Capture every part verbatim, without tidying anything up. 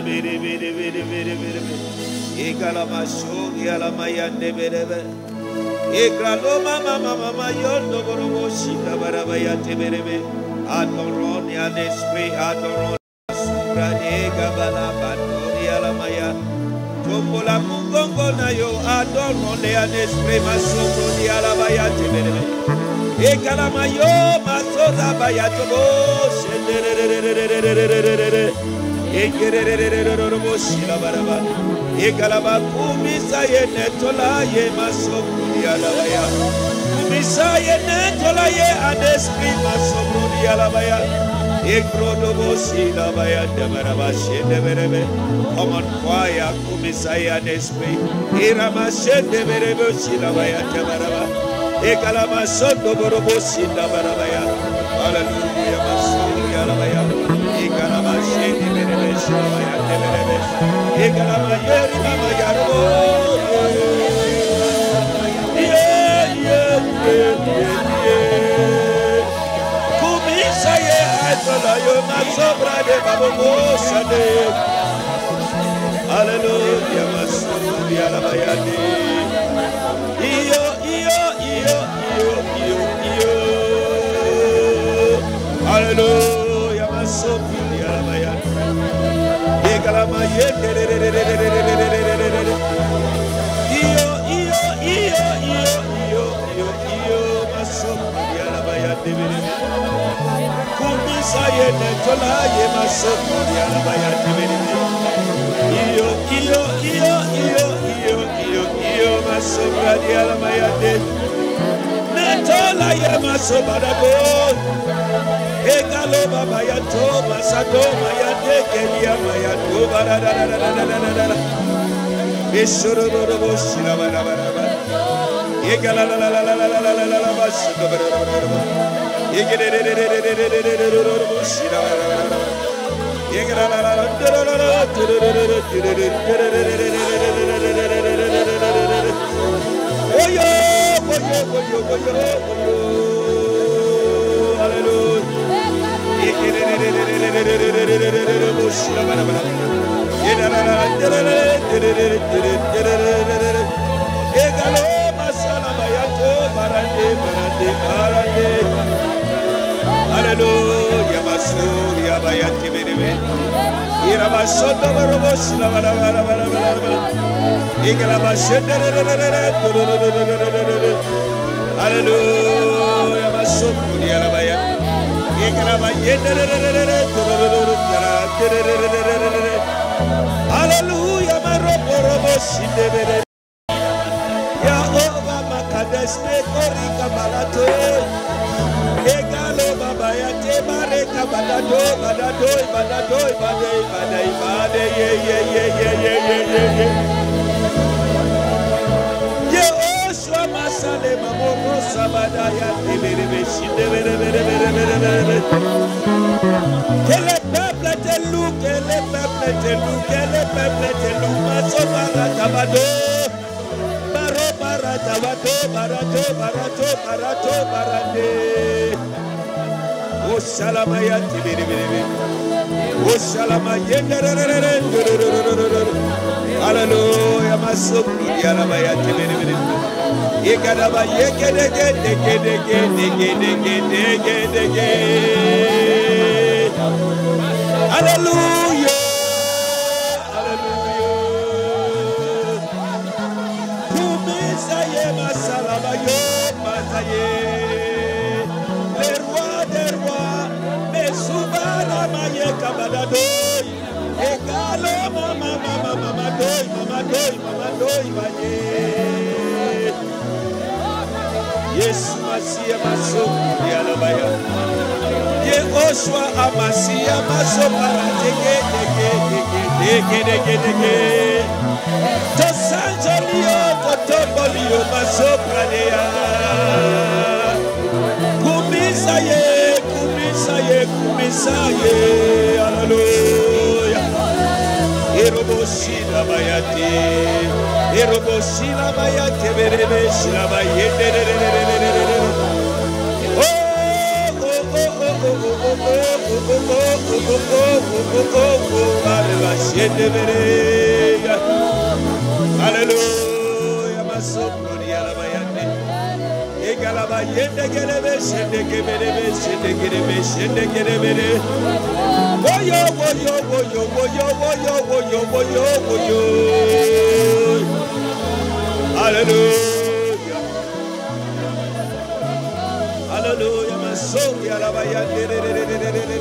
bere bere bere bere bere. Egalama shogi alama yande bere bere. Egralo mama mama mama yondo borobo shida baraba yate bere bere. Adoron ya l'esprit adoron subra ega bala bandori alama ya. Tombola mungongo na yo adoron ya l'esprit masobro di alaba yate bere bere. Egalama yo masoza bayato bo shendererererererererere. Egererererererererebo shila baraba. Egalaba kumisa ye netola ye masobro di alaba ya. Kumisa ye netola ye adesprit masobro di alaba ya. Egrodo bo shila bayate baraba shendeberebe. Come on choir kumisa ye adesprit. Irama shendeberebe shila bayate baraba. Egalama sondo borobo shila baraba ya. Hallelujah masobro di alaba ya. Egalama shendeberebe shila bayate berebe. Egalama yeri mama yarbo. Yeah, yeah, yeah, yeah. Kumisa ye atola yo masobra de babobo sade. Hallelujah masobra di alabayade. Iyo iyo iyo iyo iyo iyo. Hallelujah masobra di alabayade. Egalama yende. Iyo iyo iyo iyo iyo iyo iyo masobra di alabayade. Kumisa ye netola ye masobra di alabayade. Iyo iyo iyo iyo iyo iyo iyo masobra di alabayade. Netola ye masobra bo. Egalo baba ya to masado maya de kelia maya to bara da da da da da da da. Beshoro do do boshira bara bara bara. Egala la la la la la la la la la la bashiro bara bara bara. Egere de de de de de de de de de de boshira bara bara bara. Egala la la la de de de de de de de. Oyo oyo oyo oyo oyo. Hallelujah. Hallelujah, Masuria Bayati Bebe. Irabasoto Barobos, hallelujah, Masuria Bayati. Hallelujah, my robo shindebere. Ya ova makadesne korika balato. Egalo baba ya temare kabalato, balato, balato, bade, bade, bade, ye ye ye ye ye ye ye ye. Ye oswa masale mamoro sabada ya tebere shindebere bere bere bere bere. Que le peuple te loue, que le peuple te loue, que le peuple te loue, maso baratabado, baro baratabado, barato, barato, barato, barate. O shalamaya tibiri biri, o shalamaya ndererere, hallelujah, maso yalamaya tibiri biri. Ikaraba yeke deke deke deke deke deke deke deke. Hallelujah. Hallelujah. Kumisaye masalabayo masaye. Le roi des rois, mesubala maye kabadado. Egalo mama mama mama doi mama doi mama doi baye. Yes, Masia Maso, Yalabaya. Ye Oshua Amasia Maso Parateke, Deke, Deke, Deke. To Sanjolio, Totombolio, Maso Pradea. Kumisaye, Kumisaye, Kumisaye, Hallelujah. Eroboshila Bayati, Eroboshila Bayati, Berebeshila Bayete. Oh, oh, oh, oh, oh, oh, oh, oh, oh, Hallelujah, my soul, Egalaba yende gelebe shende gebelebe shende gelebe shende gelebe. Woyo woyo woyo woyo woyo woyo woyo woyo. Hallelujah. Hallelujah, my soul, yalaba yende.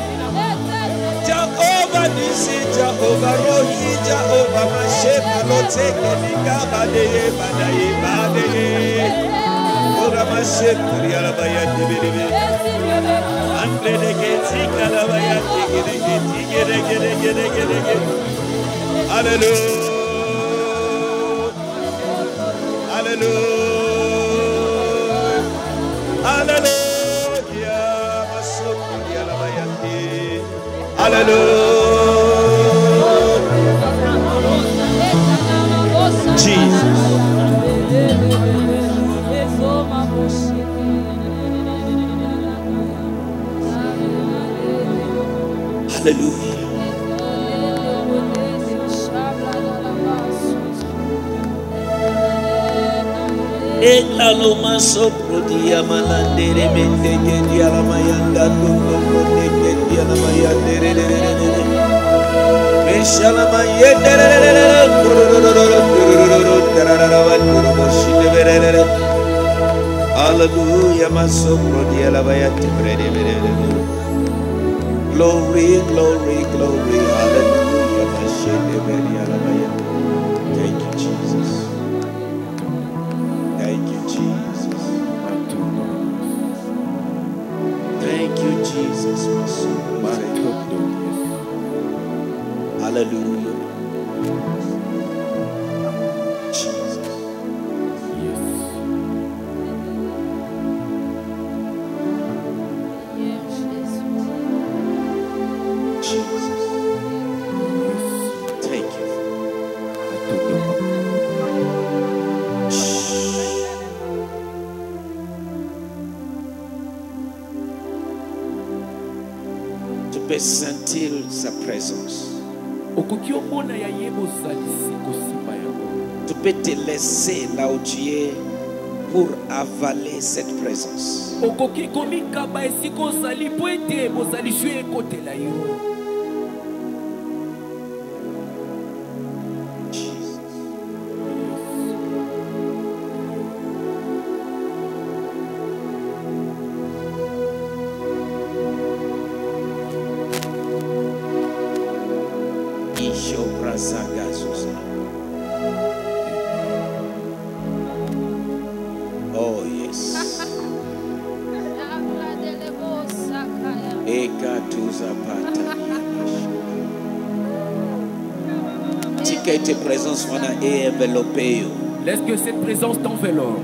Jehovah Nisi, Jehovah Rohi, Jehovah Mashema, Loteke, Nikabade, Badaye, Badaye. Ora Mashema, Yalabaya, Dibibi. Andre de Getika, Lavaya, Tigere, Tigere, Gere, Gere, Gere, Gere. Hallelujah. Hallelujah. Hallelujah. Masoku, Yalabaya, Hallelujah. Jesus. Hallelujah. Eklalo masopro dia malandere mente que dia la mayanda dungo que dia la mayandere. Meshala mayendere hallelujah, masopro dia la bayati brede. Glory, glory, glory, hallelujah, mashende beria la bayati. Thank you, Jesus. Thank you, Jesus. Thank you, Jesus. Hallelujah. Jesus. Yes. Jesus. Yes. Thank you. Tu peux sentir sa présence. Tu peux te laisser là où tu es pour avaler cette présence. Oh yes. Tika tes présences wana et enveloppé. Laisse que cette présence t'enveloppe.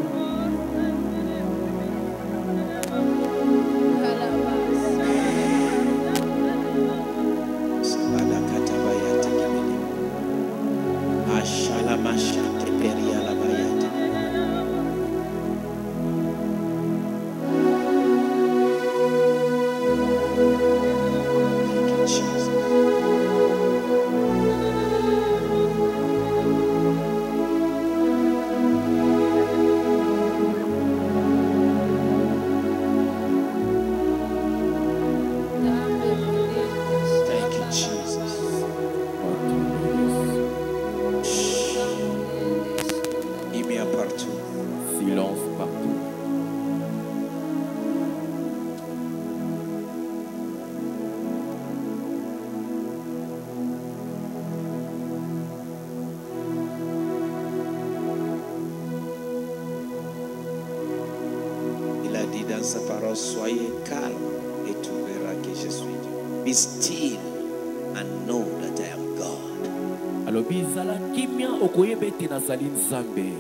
Sa parole, soyez calme et tu verras que je suis Dieu. Be still and know that I am God. Alors bizala kimia okoyebe te nazali nzambe.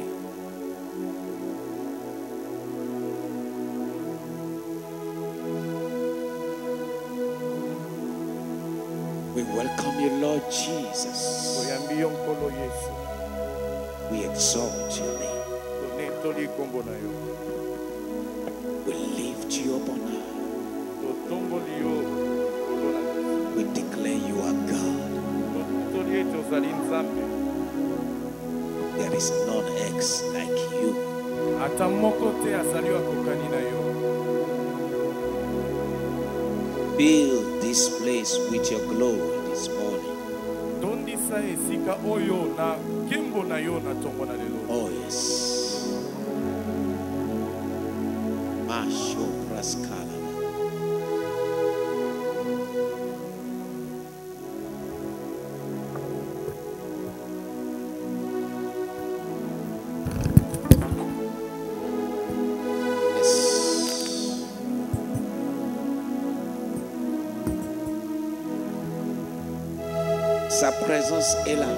We welcome you, Lord Jesus. We exalt your name. We lift you up on high. There is none else like you. Fill this place with your glory this morning. Oh yes. Masho praskala. Sa présence est là.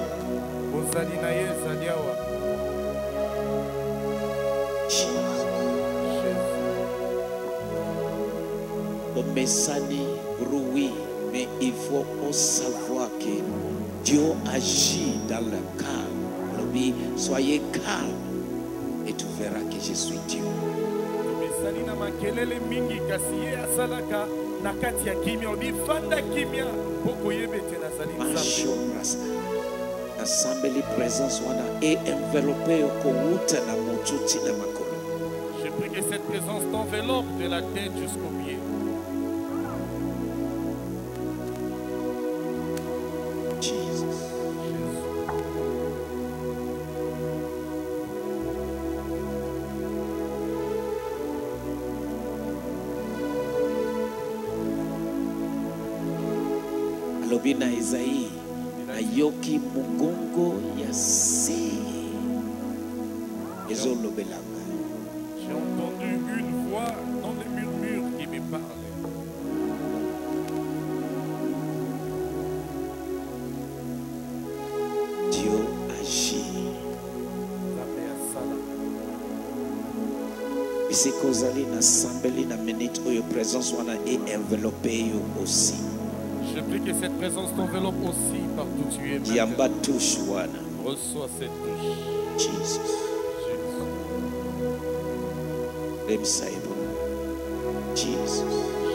Le message oui, mais il faut savoir que Dieu agit dans le calme. Soyez calme et tu verras que je suis Dieu. Assemblée présence wana et enveloppé ko wuta na motuti na makolo. Je prie que cette présence t'enveloppe de la tête jusqu'aux pieds. Jesus. Alobina Isaïe. Yoki mugongo ya se. J'ai entendu une voix dans les murmures qui me parlait. Dieu agit. Et c'est qu'Ozali na sambeli na minute où your présence wana est enveloppée aussi. Je prie que cette présence t'enveloppe aussi partout où tu es. Diamba touche wana. Reçois cette touche. Jesus. Jesus. Jesus.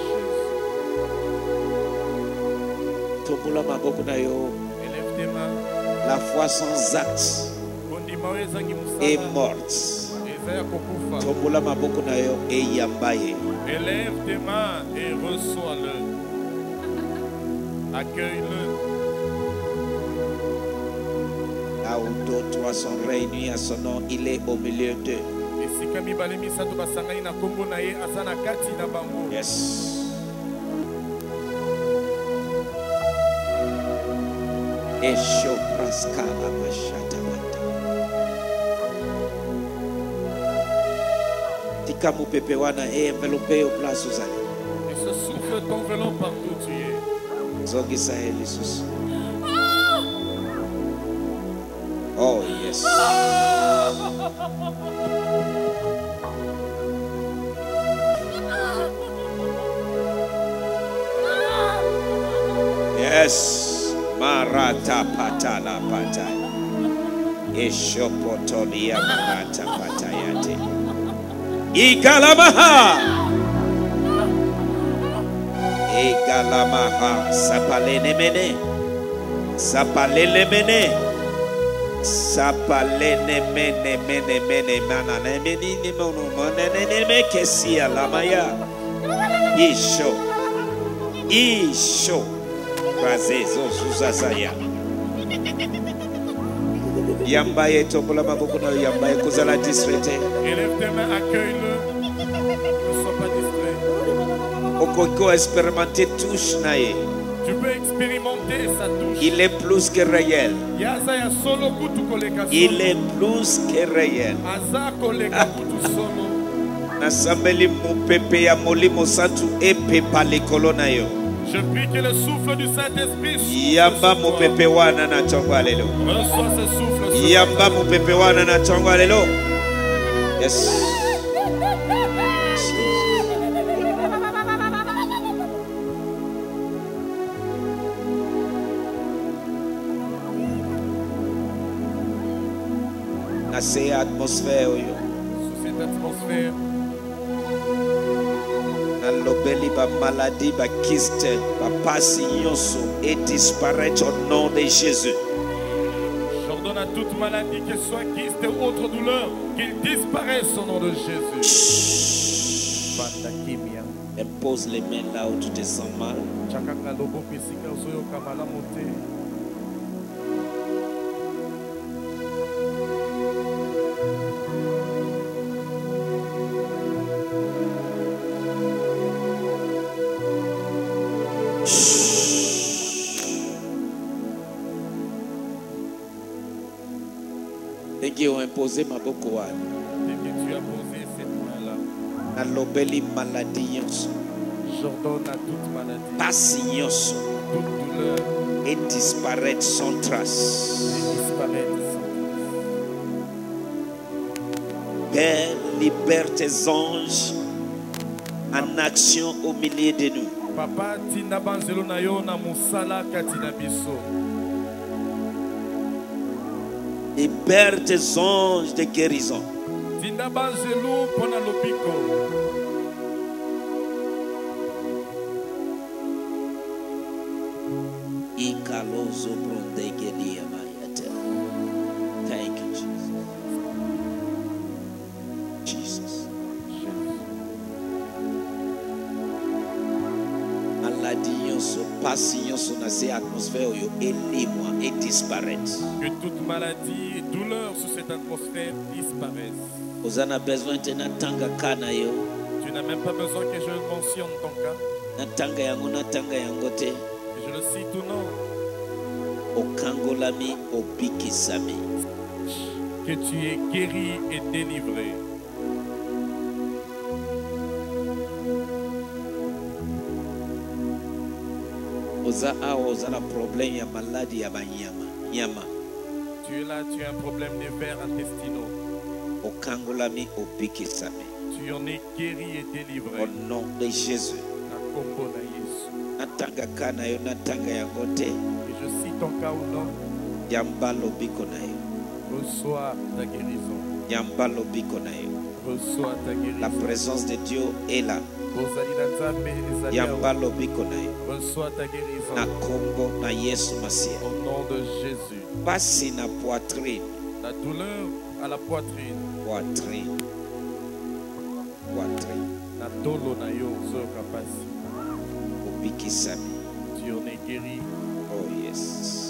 Tombola maboko na yo. Élève tes mains. La foi sans acte est morte. Tombola maboko na yo e yambaye. Élève tes mains et reçois-le. Accueille-le. Là où deux, trois sont réunis à son nom, il est au milieu d'eux. Yes. Esho praska amashata mata. Tika mupepe wana e enveloppe au place uzali. Et ce souffle t'enveloppe partout où tu es. Zogisa Jesus. Oh yes. Yes. Marata patala pataya. Eshopotolia marata patayate. Ikalamaha. Ikalamaha. Sapalene mene. Sapalele mene. Sapalene mene mene mene mana ne mene ni mono mene ne me kesia lamaya. Isho. Isho. Kazezo susasaya. Yambaye tombola maboko na yambaye kozala distraite. Élève tes mains, accueille-le. Ne sois pas distrait. Okoko expérimenter touche nae. Tu peux expérimenter sa touche. Il est plus que réel. Yazaya solo kutu koleka solo. Il est plus que réel. Aza koleka kutu solo. Nasambeli mupepe ya molimo santu epepa lekolo na yo. Je prie que le souffle du Saint-Esprit souffle. Yamba mupepe wana na chongwa lelo. Reçois ce souffle. Yamba mupepe wana na chongwa lelo. Yes. Na cette atmosphère yo. Sous cette atmosphère. Lobeli ba maladie ba kyste ba pasi nyonso et disparaître au nom de Jésus. J'ordonne à toute maladie, qu'elle soit kyste ou autre douleur, qu'il disparaisse au nom de Jésus. Impose les mains là où tu te sens mal. Et qui ont imposé ma boko. Et que tu as posé ces mains-là. Nalobeli maladie. J'ordonne à toute maladie, Passion toute douleur, et disparaître sans trace. et disparaître. Père, libère tes anges en action au milieu de nous. Papa, tina banzelo na yo na musala katina biso. Libère tes anges de guérison. Tina banzelo pona lobiko. Ikalozo brondegelia mayata. Thank you, Jesus. Jesus. Maladie yonso, passion yonso na se atmosphère yo élimine et disparaître. Que toute maladie et douleur sous cette atmosphère disparaissent. Vous en avez besoin de natanga kana yo. Tu n'as même pas besoin que je mentionne ton cas. Natanga yango natanga yangote. Que je le cite ou non. Okangolami obikisami. Que tu es guéri et délivré. Oza awo oza na problème ya maladie ya banyama. Nyama. Tu es là, tu as un problème des vers intestinaux. Okangolami obikisami. Tu en es guéri et délivré. Au nom de Jésus. Na kombo na Yesu. Natanga kana yo natanga yangote. Et je cite ton cas ou non. Yamba lobiko na yo. Reçois ta guérison. Yamba lobiko na yo. Reçois ta guérison. La présence de Dieu est là. Ozali na Nzambe, ezali Yamba awa. lobiko na yo. Reçois ta guérison. Na kombo na Yesu Masia. Au nom de Jésus. Pasi na poitrine. La douleur à la poitrine. Poitrine. Poitrine. Na tolo na yo zo kapasi. Obikisami. Tu en es guéri. Oh yes.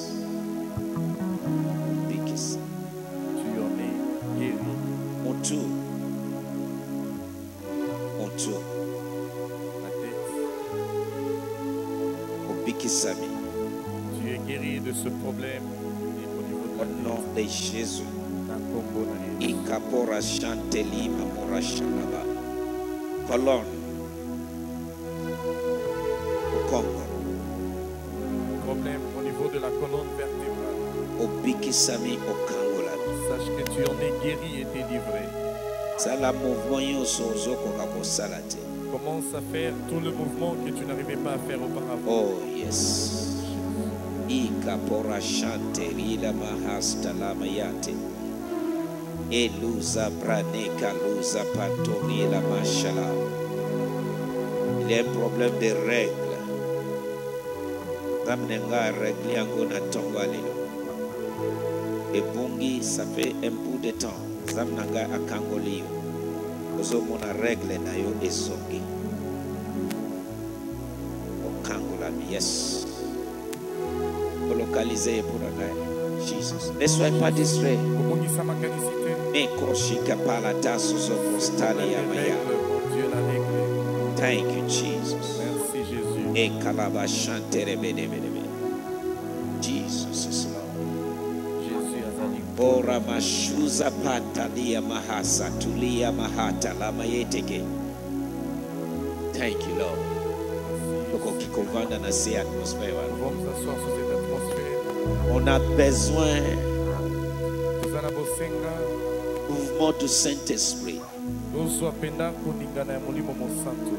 Obikisami. Tu en es guéri. Montu. Montu. La tête. Obikisami. Tu es guéri de ce problème au niveau de Au la nom tête. de Jésus. Na kombo na Yesu. Ikapora chanteli mamora shalaba. Colonne. Au Congo. Problème au niveau de la colonne vertébrale. Obikisami au Kangola. Sache que tu en es guéri et délivré. Sala mouvement yoso zoko kako salate. Commence à faire tout le mouvement que tu n'arrivais pas à faire auparavant. Oh yes. Ikapora chanteli la mahasta la mayate. Eluza braneka luza patori la mashala. Il y a un problème de règles. Ramnenga règle yango na tongo alilo. Et bungi ça fait un bout de temps. Zamnanga akangolio. Ozo mona règle na yo esongi. Okangola yes. Localiser pour la Jesus. Ne soyez pas distrait. Kobongisa makanisite. Mais koshika palata suzo postali ya maya. Dieu l'a réglé. Thank you, Jesus. Merci Jésus. E kalaba chantere bede bede bede. Jesus is Lord. Jésus azali. Ora mashuza patalia mahasa tulia mahata lama yeteke. Thank you, Lord. Loko kikovanda na se atmosphère. Nous vamos nous asseoir sur cette atmosphère. On a besoin Tozana bosenga. du mouvement du Saint-Esprit. Tozwa penda koningana ya molimo mosantu.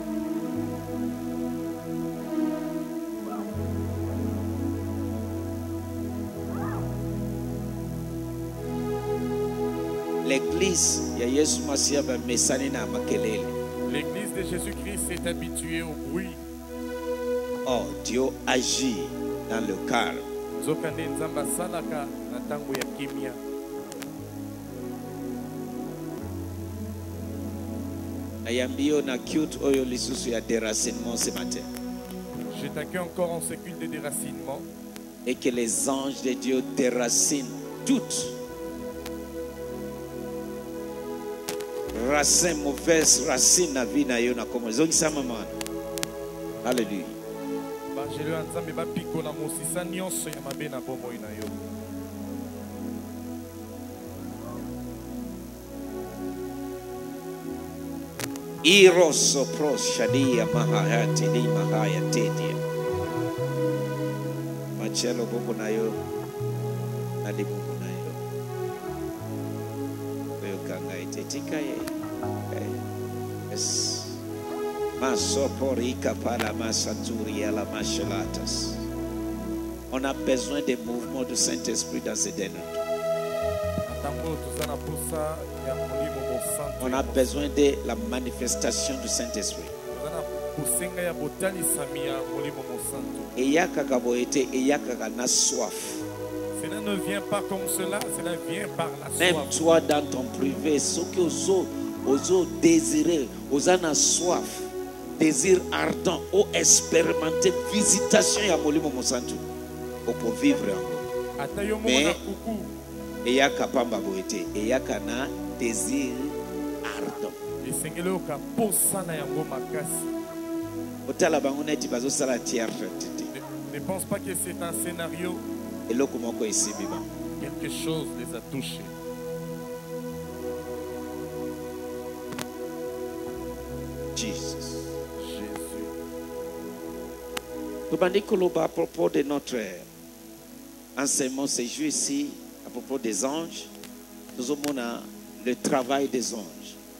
L'église ya Yesu Masia ba mesani na makelele. L'église de Jésus-Christ est habituée au bruit. Oh, Dieu agit dans le calme. Zokande nzamba salaka na tango ya kimia. Ayambio na cute oyo lisusu ya déracinement ce matin. Je t'accueille encore en ce culte de déracinement. Et que les anges de Dieu déracinent toutes racines, mauvaises racines na vie na yo na komo. Zongisa mama. Alléluia. Bangelo ya Nzambe bapiko na mosisa nyonso ya mabe na bomoi na yo. Iroso proshadia mahayati ni mahaya tedia. Machelo bubu na yo. Ali bubu na yo. Weyo kanga itetika ye. Yes. Masoporika pala masaturi ala machelatas. On a besoin des mouvements du Saint-Esprit dans ces derniers temps. On a besoin de la manifestation du Saint-Esprit. Et yaka boete et yaka na soif. Cela ne vient pas comme cela, cela vient par la soif. Même toi dans ton privé, ce que oso oso désirer, osana soif, désir ardent, ou expérimenter visitation ya molimo mosantu, pour vivre encore. Mais et yaka pamba boete et yaka na désir ardent. Ne pense pas que c'est un scénario. Quelque chose les a touchés. Jesus. Jésus. À propos de notre enseignement ce jour ici, à propos des anges, nous avons le travail des anges.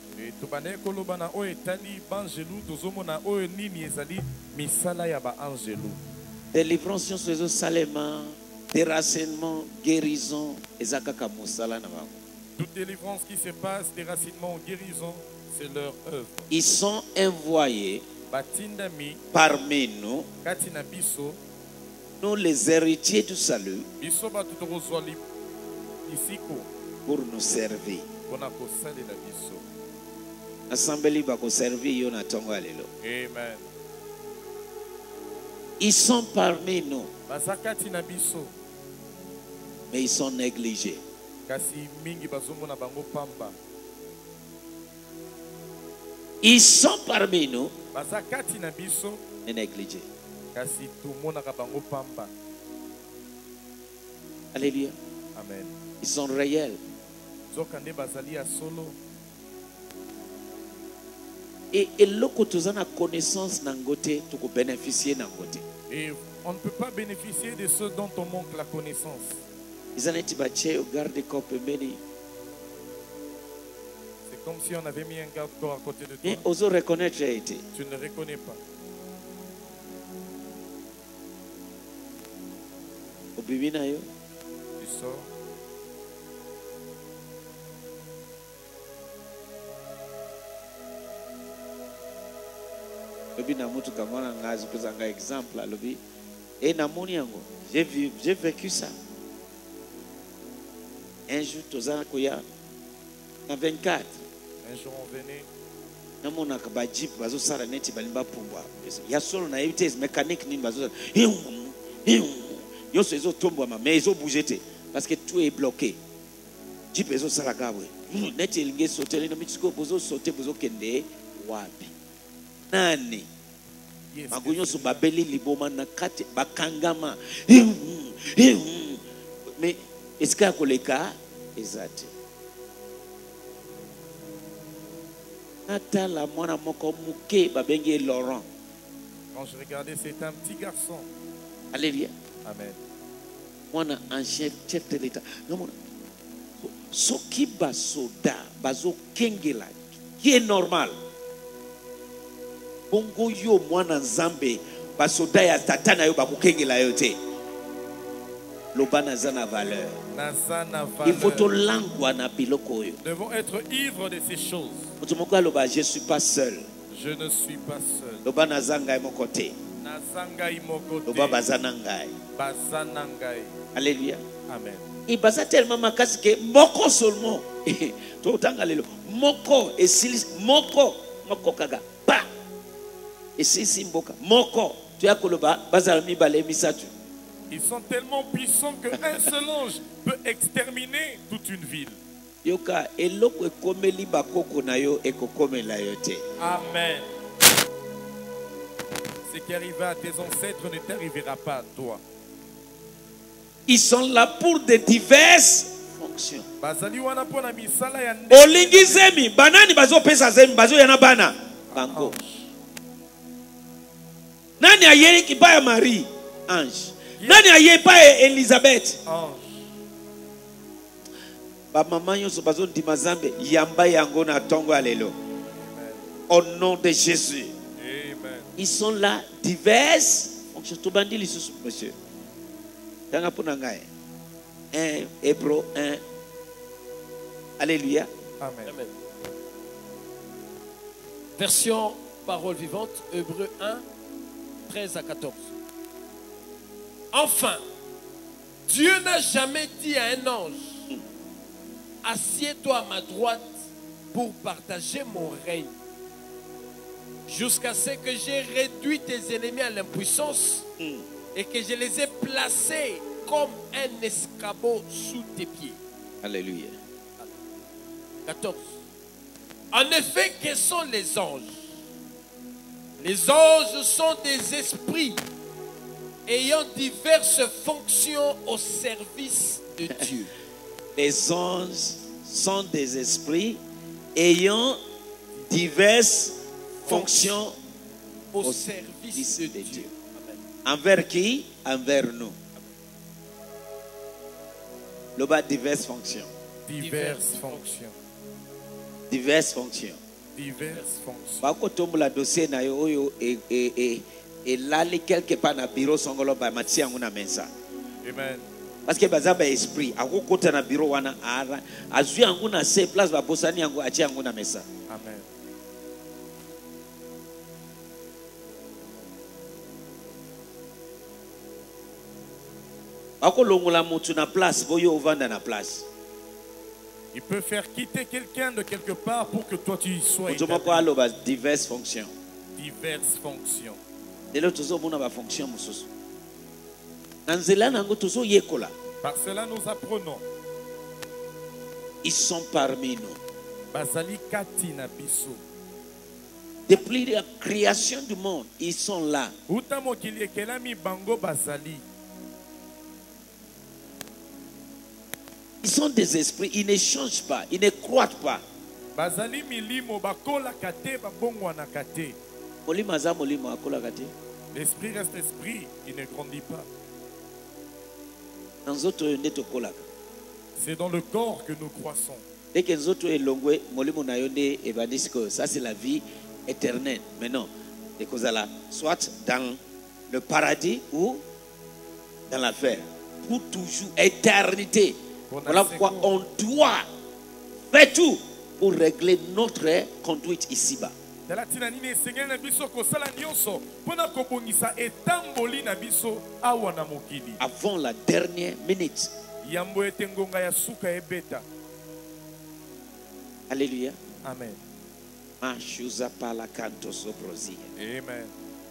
Délivrance sur les salement, déracinement, guérison, et zakaka musala na bango. Toute délivrance qui se passe, déracinement ou guérison, c'est leur œuvre. Ils sont envoyés parmi nous, nous les héritiers du salut, pour nous servir. Assemblée va nous servir. Amen. Ils sont parmi nous, mais ils sont négligés. Ils sont parmi nous et négligés. Alléluia. Amen. Ils sont réels. Et là que tu as la connaissance n'angoté, tu peux bénéficier n'angoté. Et on ne peut pas bénéficier de ceux dont on manque la connaissance. Ils ont été bâchés au garde-corps béni. C'est comme si on avait mis un garde-corps à côté de toi. Et oser reconnaître j'ai été. Tu ne reconnais pas. Au bibina yo. Tu sors. Exemple, et j'ai vu, j'ai vécu ça. Un jour, tous en vingt-quatre. Un jour, on venait. namona ka ba jeep bazo sara neti balimba pumbwa ya solo na evite mécanique ni bazo yo sezo tombwa ma mais ezo bouger parce que tout est bloqué. Jeep ezo sara kabwe neti linge sauter na mitiko bozo sauter bozo kende wapi nani magunyo so babeli liboma na kati bakangama mais est-ce que koleka ezate Natala mwana moko muke babenge Laurent. Quand je regardais, c'est un petit garçon. Alléluia. Amen. Mwana un chef chef de l'État. Soki basoda bazo kengela qui est normal. Bongo yo mwana nzambe basoda ya tatana yo bakukengela yo te. Lobana zana valeur. Il faut to langwa na biloko yo. Nous devons être ivres de ces choses. Je ne suis pas seul. Je ne suis pas seul. Lobana zanga e mon côté. Nazangai moko te. Loba bazana ngai. Bazana ngai. Alléluia. Amen. Il baza tellement makasi que moko seulement. To tanga lelo. Moko esili moko moko kaga. Pa. Esi simboka. Moko. Tu as koloba bazala mibale misatu. Ils sont tellement puissants qu'un seul ange peut exterminer toute une ville. Yoka eloko ekomeli bakoko na yo ekokomela yo te. Amen. Ce qui arriva à tes ancêtres ne t'arrivera pas à toi. Ils sont là pour de diverses fonctions. Bazali wana pona misala ya ndenge. Olingi zemi banani bazo pesa zemi bazo yana bana bango. Nani ayeri kibaya Marie ange. Nani ayeri pa Elisabeth Ange. ba maman yonso bazo ndima zambe yamba yango na tongo alelo. Au nom de Jésus. Amen. Ils sont là diverses fonctions. To bandi lisusu monsieur. Tanga pona ngai. un Hébreu un. Alléluia. Amen. Amen. Version parole vivante, Hébreu un, treize à quatorze. Enfin, Dieu n'a jamais dit à un ange, assieds-toi à ma droite pour partager mon règne, jusqu'à ce que j'ai réduit tes ennemis à l'impuissance et que je les ai placés comme un escabeau sous tes pieds. Alléluia. quatorze. En effet, quels sont les anges? Les anges sont des esprits ayant diverses fonctions au service de Dieu. Les anges sont des esprits ayant diverses fonctions Au, au service service de, de Dieu. Dieu. Amen. Envers qui? Envers nous. Le bas diverses fonctions. Diverses fonctions. Diverses fonctions. Diverses fonctions. Bako tombola dossier na yo oyo et et et et lali quelque part na bureau songolo ba matia nguna mensa. Amen. Parce que baza ba esprit akokota na bureau wana ara azwi nguna se place ba bosani yango atia nguna mensa. Amen. Bako longola mutu na place boyo ovanda na place. Il peut faire quitter quelqu'un de quelque part pour que toi tu y sois Mutu établi. moko aloba diverses fonctions. Diverses fonctions. Lelo tozo mona ba fonction mususu. Na nzela nango tozo yekola. Par cela nous apprenons. Ils sont parmi nous. Bazali kati na biso. Depuis la création du monde, ils sont là. Uta mokili ekelami bango bazali. Ils sont des esprits, ils ne changent pas, ils ne croient pas. Bazali milimo bakola kate babongwana kate. Molima za molima akola kati. L'esprit reste esprit, il ne grandit pas. Nanzoto neto kolaka. C'est dans le corps que nous croissons. Dès que nzoto elongwe molimo na yonde ebadisco, ça c'est la vie éternelle. Mais non, les causes là, soit dans le paradis ou dans l'enfer, pour toujours éternité. Voilà pourquoi on doit faire tout pour régler notre conduite ici-bas. Avant la dernière minute. Alléluia. Amen. Amen.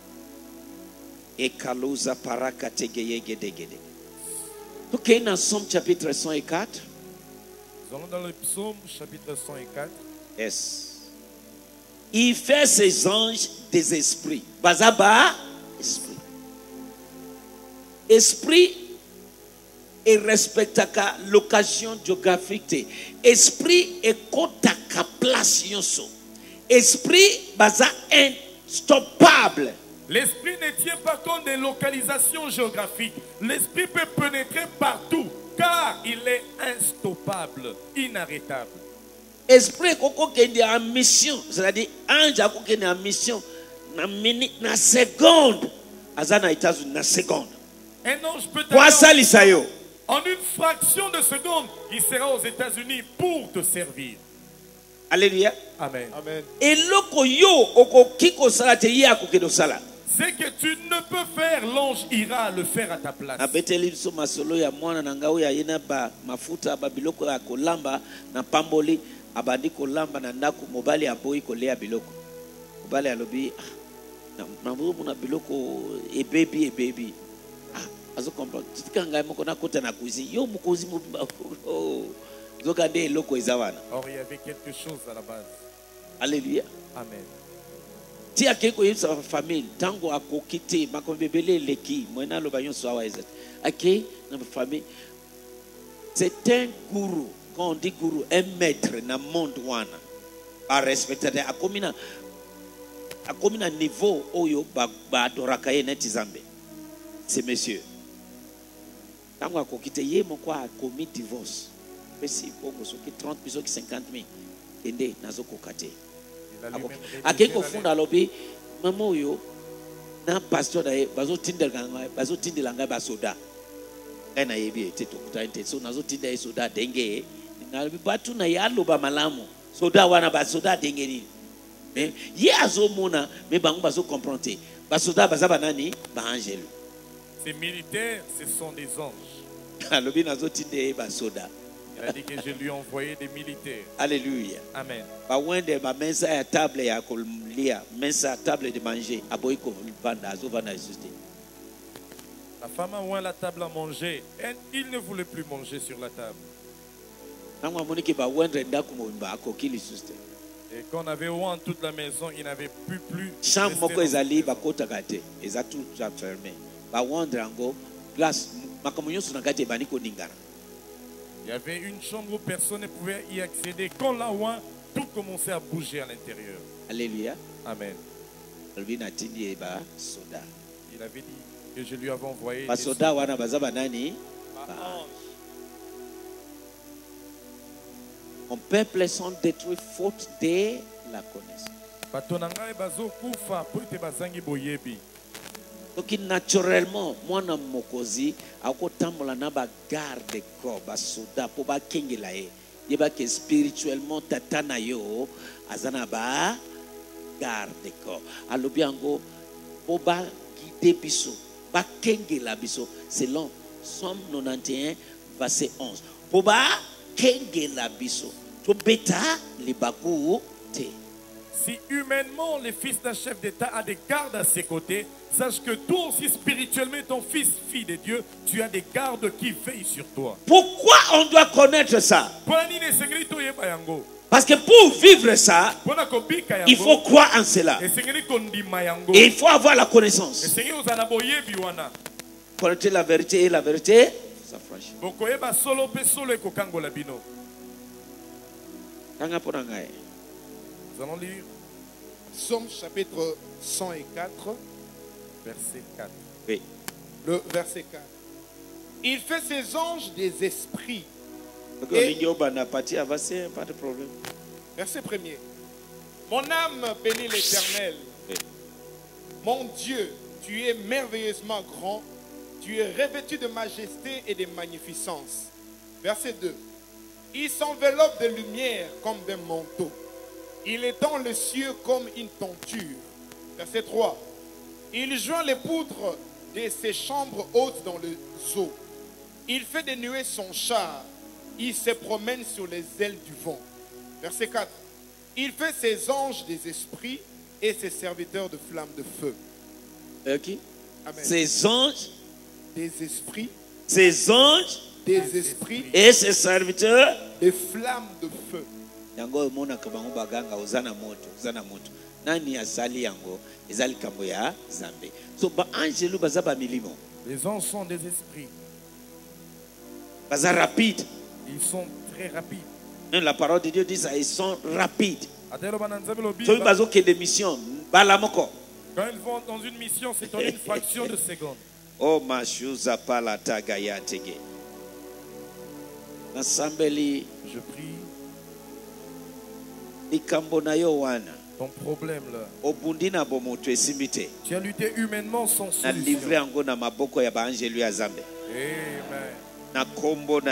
Et kaluza paraka tegeyegedegede. Ok, dans Somme chapitre cent quatre. Nous allons dans le psaume chapitre cent quatre. Yes. Il fait ses anges des esprits. Bazaba, esprit. Esprit et respectaka l'occasion géographique. Esprit et kotaka place yonso. Esprit baza instoppable. L'esprit ne tient pas compte des localisations géographiques. L'esprit peut pénétrer partout car il est instoppable, inarrêtable. Esprit koko kende en mission, c'est-à-dire ange koko kende en mission na minute na seconde. Azana États-Unis na seconde. Un ange peut Kwa aller salisa yo. en une fraction de seconde, il sera aux États-Unis pour te servir. Alléluia. Amen. Amen. Et loko yo oko kiko sala te ya kokendo sala. Ce que tu ne peux faire, l'ange ira le faire à ta place. Abeteli biso masolo ya mwana na ngau ya yena ba mafuta ba biloko ya kolamba na pamboli abandi kolamba na ndako mobali aboyi kolea biloko. Mobali alobi na mabubu na biloko e baby e baby. Ah azo comprendre. Tika ngai moko na kota na cuisine. Yo mukozi mu oh. Zokande eloko ezawana. Or il y avait quelque chose à la base. Alléluia. Amen. Tia keko yesa famille tango akokite makombebele leki mwena lo bayon so awaiza. OK na famille. C'est un gourou. Quand on dit gourou, un maître na monde wana. A respecter a komina a komina niveau oyo ba ba doraka ye neti zambe. C'est monsieur. Tango akokite ye moko a commis divorce. Pesi bongo soki trente mille soki cinquante mille. Ende nazo kokate. Akeko funda lobi mama oyo na pasteur na bazo tindela ngai bazo tindela ngai ba soda. Ngai na yebi ete to kutante so nazo tinda e soda denge na batu na yalo ba malamu soda wana ba soda denge ni. Eh ye azomona me bango bazo comprendre. Ba soda bazaba nani ba angel. Ces militaires, ce sont des anges. Alobi nazo tinde ba soda. Il a dit que je lui ai envoyé des militaires. Alléluia. Amen. Ba wende ba mensa ya table ya kolia, mensa table de manger, aboy ko vanda azo vanda juste. La femme a oint la table à manger. Et il ne voulait plus manger sur la table. Tango moniki ba wende ndako mo ba akokili juste. Et quand on avait oint toute la maison, il n'avait plus plus. Chambre moko ezali ba kota kate, eza tout fermé. Ba wende ngo glace makamunyo suna kate baniko ningana. Il y avait une chambre où personne ne pouvait y accéder. Quand la oint, tout commençait à bouger à l'intérieur. Alléluia. Amen. Il avait dit que je lui avais envoyé des soldats. Mon peuple sont détruits faute de la connaissance. Donc naturellement, moi na mokozi akotambola na ba garde corps ba soda po ba kengela ye. Yeba que spirituellement tatana yo azana ba garde corps. Alobi ango po ba guider biso, ba kengela biso selon Somme quatre-vingt-onze verset onze. Po ba kengela biso. To beta libaku te. Si humainement le fils d'un chef d'État a des gardes à ses côtés, sache que toi aussi spirituellement, ton fils, fille de Dieu, tu as des gardes qui veillent sur toi. Pourquoi on doit connaître ça? Parce que pour vivre ça, il faut croire en cela. Et il faut avoir la connaissance. Connaître la vérité et la vérité s'affranchit. Nous allons lire Psaume chapitre cent quatre, verset quatre. Oui. Le verset quatre. Il fait ses anges des esprits. Et... pas de problème. Verset premier. Mon âme bénit l'Éternel. Oui. Mon Dieu, tu es merveilleusement grand. Tu es revêtu de majesté et de magnificence. Verset deux. Il s'enveloppe de lumière comme d'un manteau. Il étend les cieux comme une tenture. Verset trois. Il joint les poutres de ses chambres hautes dans les eaux. Il fait des nuées son char. Il se promène sur les ailes du vent. Verset quatre. Il fait ses anges des esprits et ses serviteurs de flammes de feu. Okay. Amen. Ses anges des esprits. Ses anges des esprits et ses serviteurs des flammes de feu. Yango mona kabango baganga uzana moto uzana moto nani asali yango ezali kambo ya zambe so ba angelu bazaba milimo. Les anges sont des esprits. Baza rapide. Ils sont très rapides. Même la parole de Dieu dit ça, ils sont rapides. Quand bazo ke de mission balamoko. Quand ils vont dans une mission, c'est en une fraction de seconde. Oh ma shuza pala tagaya tege. Nasambeli je prie. Ton problème là. Tu as lutté humainement sans solution. Amen.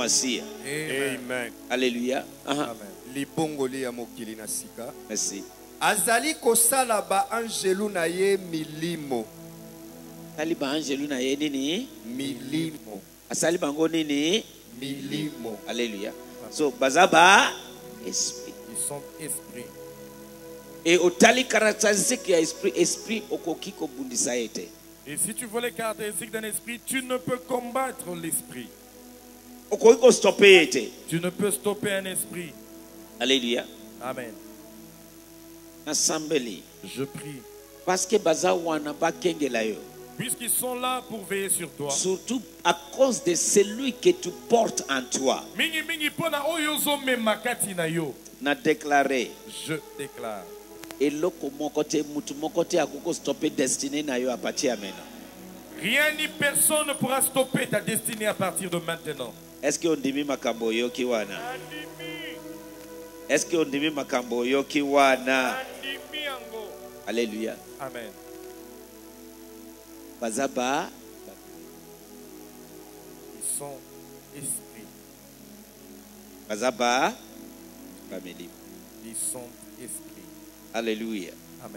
Amen. Alléluia. Libongoli ya mokili na sika. Merci. azali kosala ba angelu na ye milimo. Asali ba angelu na ye nini? Milimo. Asali bango nini? Milimo. Alléluia. So bazaba esprit. Ils sont esprits. Et otali caractéristique ya esprit, esprit okoki ko bundisa ete. Et si tu veux les caractéristiques d'un esprit, tu ne peux combattre l'esprit. Okoki ko stopper ete. Tu ne peux stopper un esprit. Alléluia. Amen. Assemblée. Je prie. Parce que baza wana ba kengela yo. Puisqu'ils sont là pour veiller sur toi. Surtout à cause de celui que tu portes en toi. Mingi mingi pona oyozo me makati na yo. Na déclaré. Je déclare. Et loko mokote mutu mokote akoko stopper destinée na yo à partir maintenant. Rien ni personne ne pourra stopper ta destinée à partir de maintenant. Est-ce que on dimi makambo yo ki wana? Est-ce que on dimi makambo yo ki wana? Alléluia. Amen. Bazaba. Ils sont esprits. Bazaba. Famille. Ils sont esprits. Alléluia. Amen.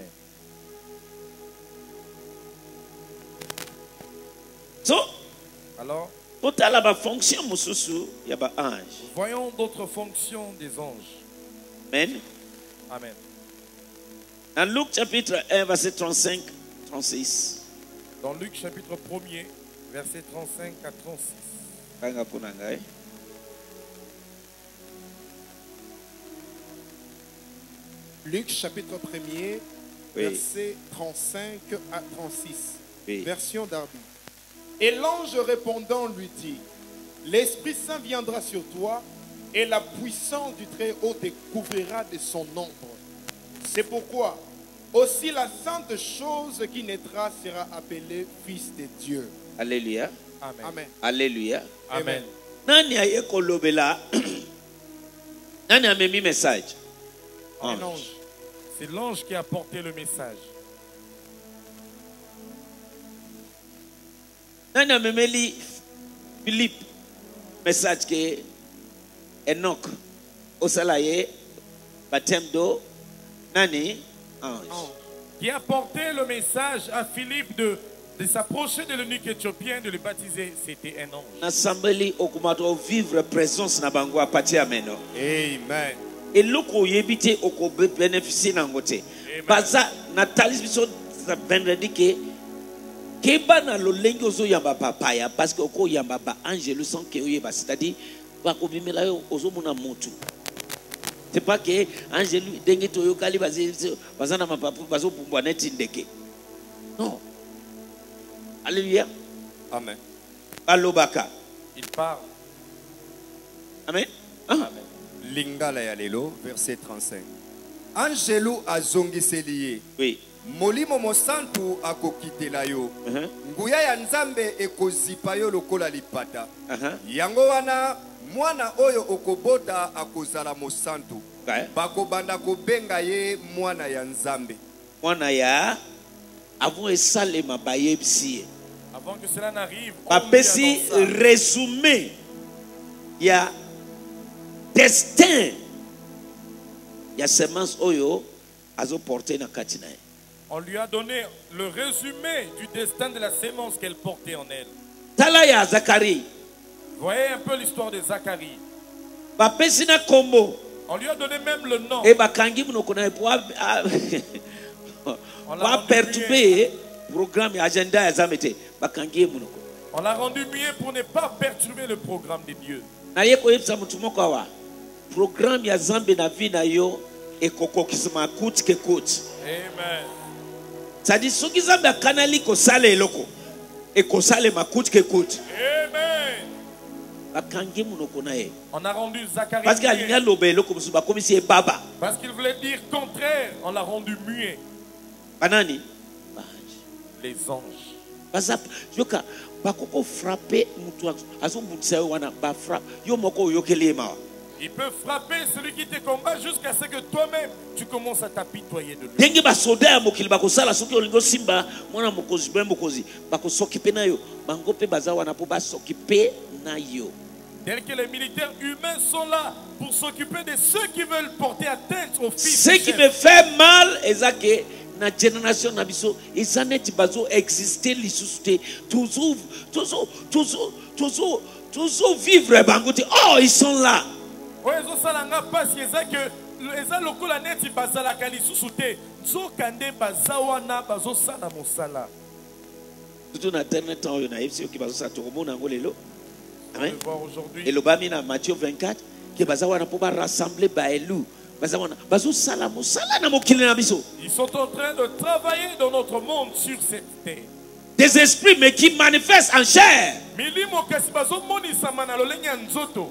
So, alors, toute la fonction mususu ya ba ange. Voyons d'autres fonctions des anges. Amen. Amen. Dans Luc chapitre un, verset trente-cinq à trente-six. Dans Luc chapitre premier, verset trente-cinq à trente-six. Kanga kuna ngai. Luc chapitre premier, Oui. verset trente-cinq à trente-six. Oui. Version Darby. Et l'ange répondant lui dit, l'Esprit Saint viendra sur toi et la puissance du Très-Haut te couvrira de son ombre. C'est pourquoi aussi la sainte chose qui naîtra sera appelée Fils de Dieu. Alléluia. Amen. Amen. Alléluia. Amen. Nani aye kolobela? Nani amemi message? Un Ange. ange. C'est l'ange qui a porté le message. Nani amemeli Philippe message que Enoch osalaye baptême d'eau nani ange. Ange. Qui a porté le message à Philippe de, de s'approcher de l'eunuque éthiopien, de le baptiser. C'était un ange. N'assemblée okumato vivre présence na bango à partir ameno. Amen. Et loko yebite oko bénéficier nangote. Baza natalis biso vendredi que keba na lolengi ozo yamba papaya parce que oko yamba ba angelo sans que oyeba, c'est-à-dire ba ko bimela yo ozo mona mutu. C'est pas que angelo dengi to yo kali bazi bazana mapapu bazo pumbwa neti ndeke. Non. Alléluia. Amen. Alobaka. Il parle. Amen. Ah. Amen. Lingala ya lelo, verset trente-cinq. Angelu azongiseli ye. Oui. Molimo mosantu akokitela yo. Uh-huh. Nguya ya nzambe ekozipa yo lokola lipata. Uh-huh. Yango wana mwana oyo okobota akozala mosantu. Okay. Bakobanda kobenga ye mwana ya nzambe. Mwana ya avons esalema bayebisi. Avant que cela n'arrive, on Bapesi lui annonça. résumé ya destin ya semence oyo azo porter na kati na ye. On lui a donné le résumé du destin de la sémence qu'elle portait en elle. Tala ya Zacharie. Voyez un peu l'histoire de Zacharie. Bapesi na kombo. On lui a donné même le nom. E bakangi munoko na po On l'a va rendu perturber programme ya agenda ya zamete bakangi munoko. On l'a rendu muet pour ne pas perturber le programme de Dieu. Na ye ko yebisa mutu moko awa. Programme ya zambe na vie na yo ekokokisma coûte que coûte. Amen. C'est-à-dire soki zambe akanali ko sala eloko e ko sala ma coûte que coûte. Amen. Bakangi munoko na ye. On a rendu Zacharie Parce que muet. alinya lobe eloko musu ba komisi e baba. Parce qu'il voulait dire contraire. On l'a rendu muet. Banani? Les anges. Bazap yoka bakoko frapper mutu azo bundisa yo wana ba frappe yo moko yokele ma. Il peut frapper celui qui te combat jusqu'à ce que toi-même tu commences à t'apitoyer de lui. Dengi ba soda ya mokili bakosala soki olingo simba mwana mokozi be mokozi bakosokipe na yo bango pe baza wana po basokipe na yo. Tels que les militaires humains sont là pour s'occuper de ceux qui veulent porter atteinte aux fils. Ce qui me fait mal, c'est que na génération na biso, ils en est bazo exister lisusu te, toujours, toujours, toujours, toujours, toujours vivre bangote. Oh, ils sont là. Oui, ils sont là parce que les gens locaux la net bazala kali susute. Zo kande bazawana bazo sala mosala. Tout na internet on a eu qui bazo sa tomo na ngolelo. Amen. Aujourd'hui. Et le bami na Matthieu vingt-quatre qui bazawana pour rassembler baelu. Bazawana bazo sala mosala na mokili na biso. Ils sont en train de travailler dans notre monde sur cette terre. Des esprits mais qui manifestent en chair. Milimo kasi bazo moni samana lolenya nzoto.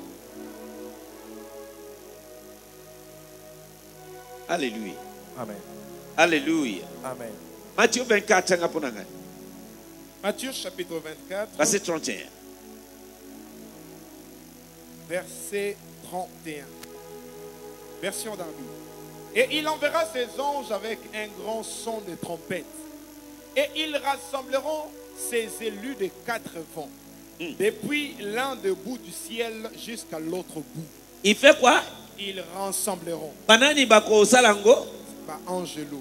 Alléluia. Amen. Alléluia. Amen. Matthieu vingt-quatre, Matthieu chapitre vingt-quatre, verset trente et un. verset trente et un. Version d'Arby. Et il enverra ses anges avec un grand son de trompette. Et ils rassembleront ses élus des quatre vents. Mm. Depuis l'un des bouts du ciel jusqu'à l'autre bout. Il fait quoi? Ils rassembleront. Banani bako salango. Ba Angelo.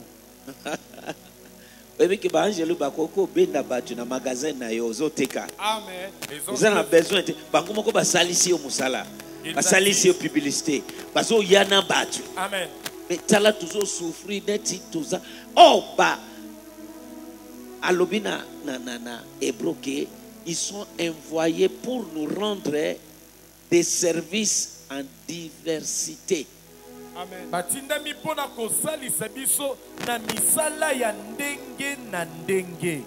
Bébé que ba Angelo bako ko benda batu na magasin na yo zoteka. Amen. Vous en avez besoin de bango moko ba salisi yo musala. Ba salisi yo publicité. Bazo yana batu. Amen. Mais tala toujours souffrir neti tuza. Oh ba alobina na na na ebroke, ils sont envoyés pour nous rendre des services en diversité. Amen. Batinda mi pona ko salisa biso na misala ya ndenge na ndenge.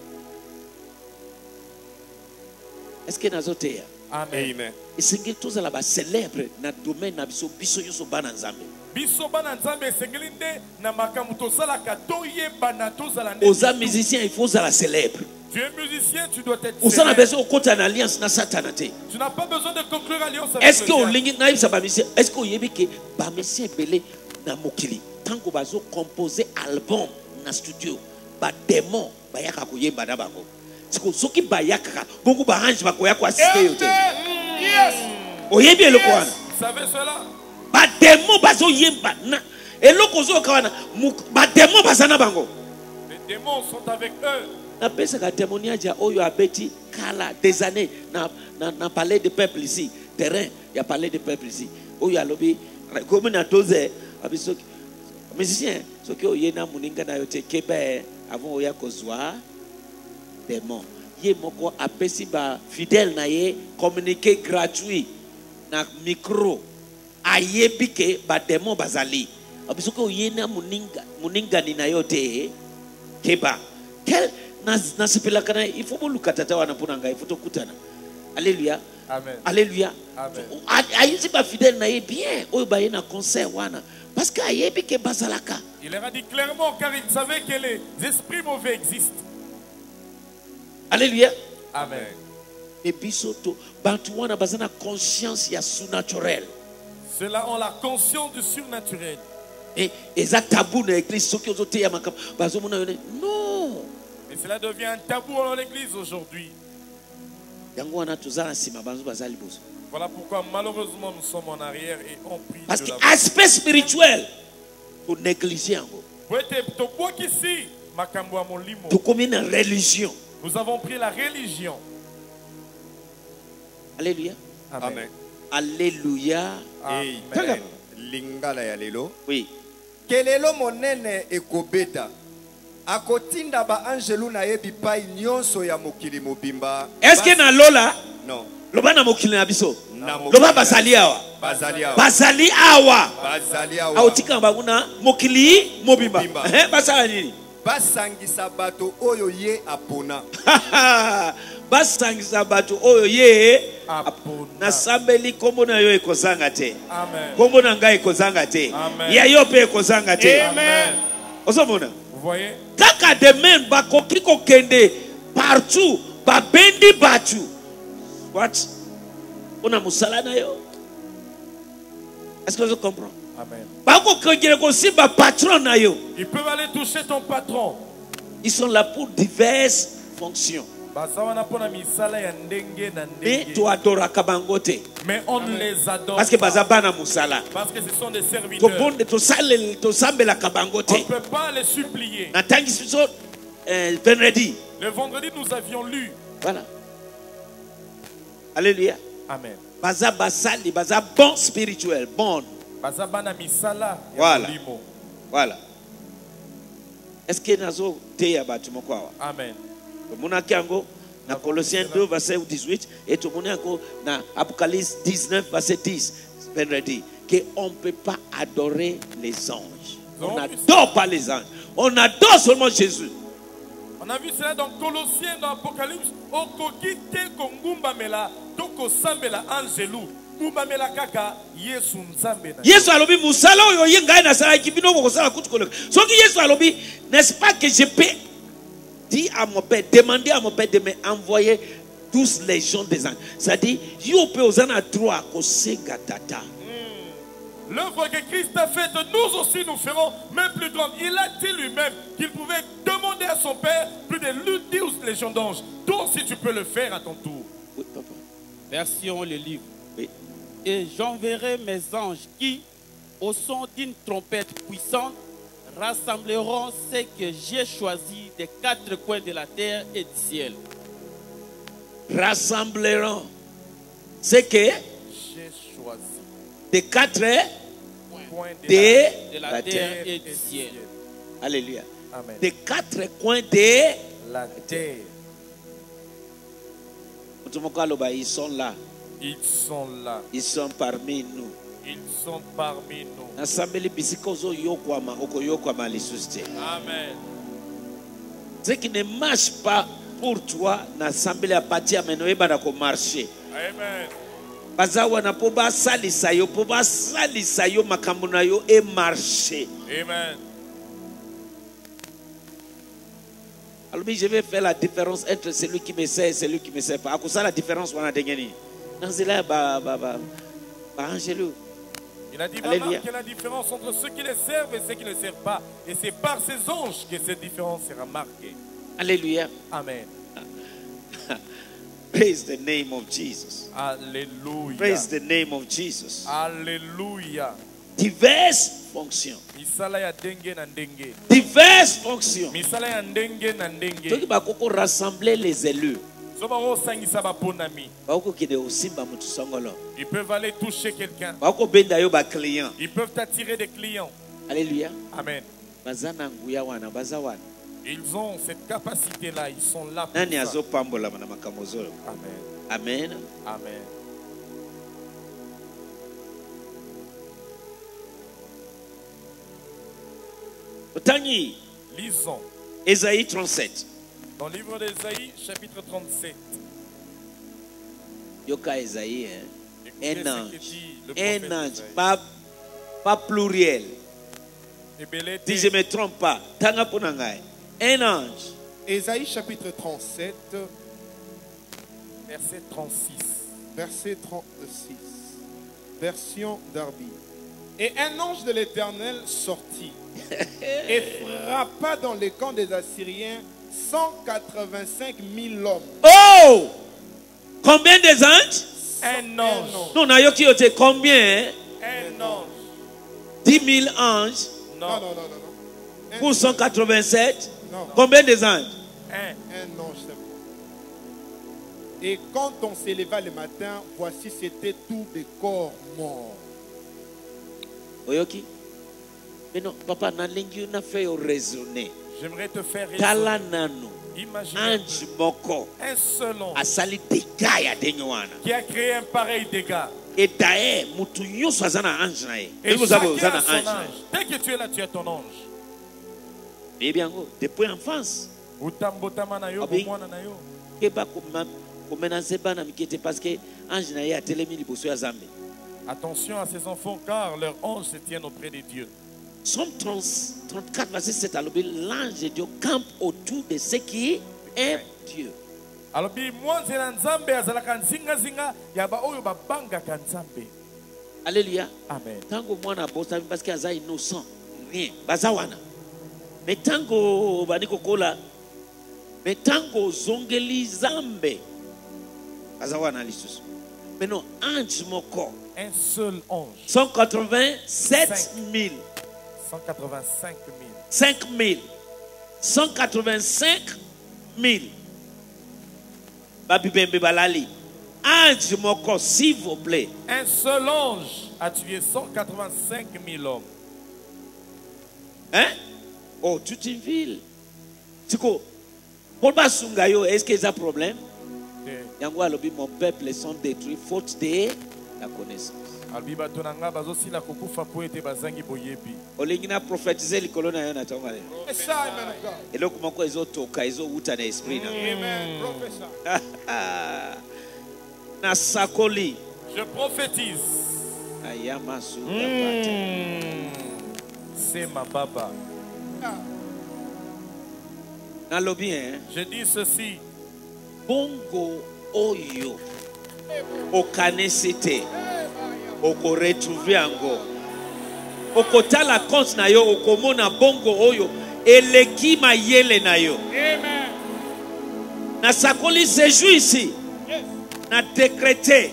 Est-ce que nazotea? Amen. Amen. Et c'est que tous là bas célèbre na domaine na biso biso yoso bana nzambe. Biso bana nzambe sengelinde na makamu to sala ka to yeba na to sala ndenge. Aux hommes musiciens il faut la célèbre. Tu es musicien, tu dois être Vous en avez célèbre. besoin au côté en alliance na satanate. Tu n'as pas besoin de conclure alliance avec Est-ce que au le diable. lingi na ibsa ba musicien? Est-ce que yebi ke ba musicien belé na mokili tant que bazo composer album na studio ba démon ba yaka ko yeba na bango. Siko soki ba yaka bongo ba ange ba ko yako assister yo te. Yes. Oyebi eloko wana. Vous savez cela? Ba démon bazo yeba na eloko zo kawana ba démon bazana bango. Les démons sont avec eux. Na pesa ka témoignage oyo abeti kala des années na na na parler de peuple ici terrain il a parlé de peuple ici oyo alobi comme na toze abiso musicien ce que oyena muninga na yote kebe avant oya kozwa démon ye moko apesi ba fidèle na ye communiquer gratuit na micro ayebike ba démon bazali abiso ko oyena muninga muninga ni na yote keba quel il faut que tata wana il faut kutana. Alléluia. Amen. Alléluia. Amen. Aïsi ba fidèle na bien oyo ba na concert wana parce que ayebi ke bazalaka. Il leur a dit clairement car il savait que les esprits mauvais existent. Alléluia. Amen. Et bisoto bantu wana bazana conscience ya surnaturel. Ceux-là ont la conscience du surnaturel. Et eza tabou na église soki ozote ya makam bazomona yone. Non. Et cela devient un tabou dans l'église aujourd'hui. Voilà pourquoi malheureusement nous sommes en arrière et on prie parce de que la aspect spirituel pour négliger en tout comme une religion. Nous avons pris la religion. Alléluia. Amen. Alléluia. Amen. Lingala ya lelo. Oui. Kelelo monene ekobeta. Akotinda ba angelu na yebi pai nyonso ya mokili mobimba. Est-ce que na lola? Non. Loba na mokili na biso. Na Loba bazali awa. Bazali awa. Bazali awa. Bazali awa. Aotika mbaguna mokili mobimba. Eh basala nini? Basangisa bato oyo ye apona. Basangisa bato oyo ye apona. Na sambeli kombo na yo ekozanga te. Amen. Kombo na ngai ekozanga te. Amen. Ya yo pe ekozanga te. Amen. Osomona? Vous voyez? Kaka demain bakoki kokende partout ba bendi batu. What? Ona musala na yo. Est-ce que vous comprenez? Amen. Ils peuvent aller toucher ton patron. Ils sont là pour diverses fonctions. Mais tu adoras kabangote. Mais on ne les adore Parce que pas. bazabana musala. Parce que ce sont des To serviteurs. bonde to sale to sambe la On kabangote. ne peut pas les supplier. Na tangi siso euh, vendredi. Le vendredi, nous avions lu. Voilà. Alléluia. Amen. Baza basali, baza bon spirituel, bon. Bazabana misala. Voilà. Limo. Voilà. Est-ce que nazo teya batu mokwawa? Amen. Muna kiango na Colossiens deux verset dix-huit et tout mona ko na Apocalypse dix-neuf verset dix vendredi que on ne peut pas adorer les anges. On n'adore pas les anges. On adore seulement Jésus. On a vu cela dans Colossiens, dans Apocalypse. Okokite kongumba mela toko sambela angelou. Ngumba mela kaka Yesu nzambe na. Yesu alobi musala oyo yenga na sala kibino ko sala kutu koleka. Soki Yesu alobi, n'est-ce pas que je peux dire à mon père, demander à mon père de me envoyer tous les gens des anges. C'est-à-dire, yo peut osana droit ko sega tata. L'œuvre que Christ a faite, nous aussi nous ferons, même plus grande. Il a dit lui-même qu'il pouvait demander à son Père plus de douze légions d'anges. Donc si tu peux le faire à ton tour. Oui, papa. Version le livre. Oui. Et j'enverrai mes anges qui, au son d'une trompette puissante, rassembleront ceux que j'ai choisis des quatre coins de la terre et du ciel. Rassembleront ce que J'ai choisi. des quatre Point de de De la, la terre, terre. et du ciel. Alléluia. Amen. Des quatre coins de La terre. ils sont là. Ils sont là. Ils sont parmi nous. Ils sont parmi nous. Nasambeli bisika ozo yokwama oko yokwama lisusu te. Amen. Ce qui ne marche pas pour toi, nasambeli apati ameno ebana ko marcher. Amen. Bazawa na po ba salisa yo po ba salisa yo makambo na yo e marcher. Amen. Alors je vais faire la différence entre celui qui me sert et celui qui me sert pas. À cause de la différence on a dégagné. Dans cela ba ba ba ba Angelo. Il a dit, va Alléluia. marquer la différence entre ceux qui les servent et ceux qui ne les servent pas. Et c'est par ces anges que cette différence sera marquée. Alléluia. Amen. Praise the name of Jesus. Alléluia. Praise the name of Jesus. Alléluia. Diverses fonctions. Misala ya denge na ndenge. Diverses fonctions. Misala ya ndenge na Ceux ndenge. qui vont rassembler les élus. Soba ro sangisa ba ponami. Bako kide osimba mutu songolo. Ils peuvent aller toucher quelqu'un. Bako benda yo ba client. Ils peuvent attirer des clients. Alléluia. Amen. Bazana nguya wana bazawana. Ils ont cette capacité-là. Ils sont là pour Nani ça. azo pambola na makamozo. Amen. Amen. Amen. Otangi Lisons. Ésaïe trente-sept. Dans le livre d'Ésaïe, chapitre trente-sept. Yoka Ésaïe hein. Écoutez Un ce ange. que dit le prophète Un ange, Ésaïe. pas pas pluriel. Et belé Si je ne me trompe pas, tanga punangai. Un ange. Ésaïe chapitre trente-sept, verset trente-six. verset trente-six. Version Darby. Et un ange de l'Éternel sortit et frappa dans les camps des Assyriens cent quatre-vingt-cinq mille hommes. Oh! Combien des anges? Un ange. Non, na yoki yote combien? Hein? Un ange. dix mille anges Non. Non, non, non, non. non. Un, pour cent quatre-vingt-sept. Non, non. Combien des anges? Un. Un ange seulement. Et quand on s'éleva le matin, voici c'était tous des corps morts. Oyoki? Mais non, papa, na lingi na fait raisonner. J'aimerais te faire Tala raisonner. nano. Imagine Ange moko. un seul ange Asali dégâts ya denyoana. qui a créé un pareil dégât. Et d'ailleurs, mutu nyonso azana ange na ye. Et Vous avez chacun ozana a son ange. na ye. ange. Dès que tu es là, tu as ton ange. Eh bien, go, depuis enfance. Utambotama na yo, Abi. bomwana na yo. Keba komenanse bana mikete parce que ange na ye atelemi liboso ya Zambe. Attention à ces enfants car leurs anges se tiennent auprès de Dieu. Somme trente, trente-quatre, verset sept, à l'obé, l'ange de Dieu campe autour de ceux qui aiment Dieu. Alors, bi mwanzela nzambe azalaka nzinga zinga ya ba oyo babangaka nzambe. Alléluia. Amen. Tango mwana bosami parce que aza innocent. Rien. Bazawana. Mais tango baniko kola Mais tango zongeli zambe. Azawana lisusu. Mais non, ange moko. Un seul ange. cent quatre-vingt-sept mille. cent quatre-vingt-cinq mille. cinq mille. cent quatre-vingt-cinq mille. Babi Bembe Balali. Ange moko, s'il vous plaît. Un seul ange a tué cent quatre-vingt-cinq mille hommes. Hein? Oh, toute une ville. Tiko, pour Basungayo, est-ce qu'il y a un problème? Yango alobi, mon peuple sont détruits faute de la connaissance. Albiba tonanga bazosila kokufa po ete bazangi boyebi. Olingina prophétiser likolo na yo na tonga le. Prophesy, man of God. Eloko moko ezotoka ezowuta na esprit na. Amen. Prophesy. Na sakoli. Je prophétise. Ayama suka Mm. C'est ma baba. na lobi hein. Je dis ceci. Bongo oyo okanesite oko retrouver ango okotala compte na yo okomona bongo oyo eleki mayele na yo. Amen. Na sakoli séjour ici. Yes. Na décrété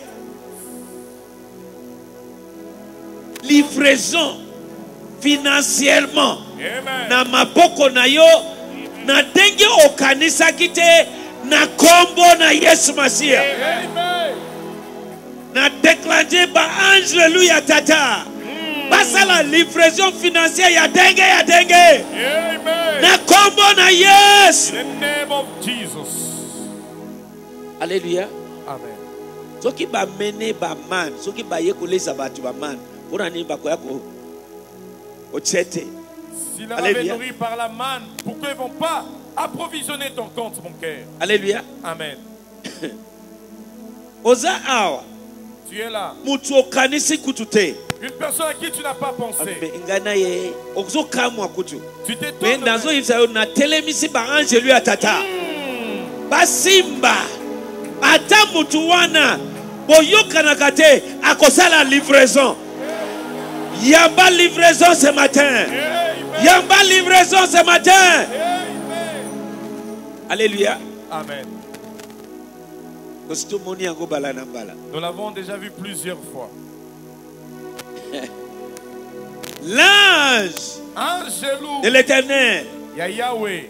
livraison financièrement. Amen. Na maboko na yo na ndenge okanisaki te na kombo na Yesu Masia. Amen. Na déclenché ba Alléluia tata. Basa la livraison financière ya ndenge ya ndenge. Amen. Na kombo na Yesu. In the name of Jesus. Alléluia. Amen. Soki ba mene ba man, soki ba yekolesa batu ba man. Pona ni ba koya ko ochete. Si la Alléluia. avait nourri par la manne, pourquoi ils ne vont pas approvisionner ton compte bancaire? Alléluia. Amen. Oza awa. Tu es là. Mutu okanisi kutute. Une personne à qui tu n'as pas pensé. Ngana ye ozo kamwa kutu. Tu t'es Mais tourné. dans yibisa yo na telemisi ba ange lui atata. Basimba. Ata mutu wana boyokana kate akosala livraison. Yamba livraison ce matin. Yamba livraison ce matin. Amen. Alléluia. Amen. Nous l'avons déjà vu plusieurs fois. L'ange Angelou. de l'Éternel Il y a Yahweh.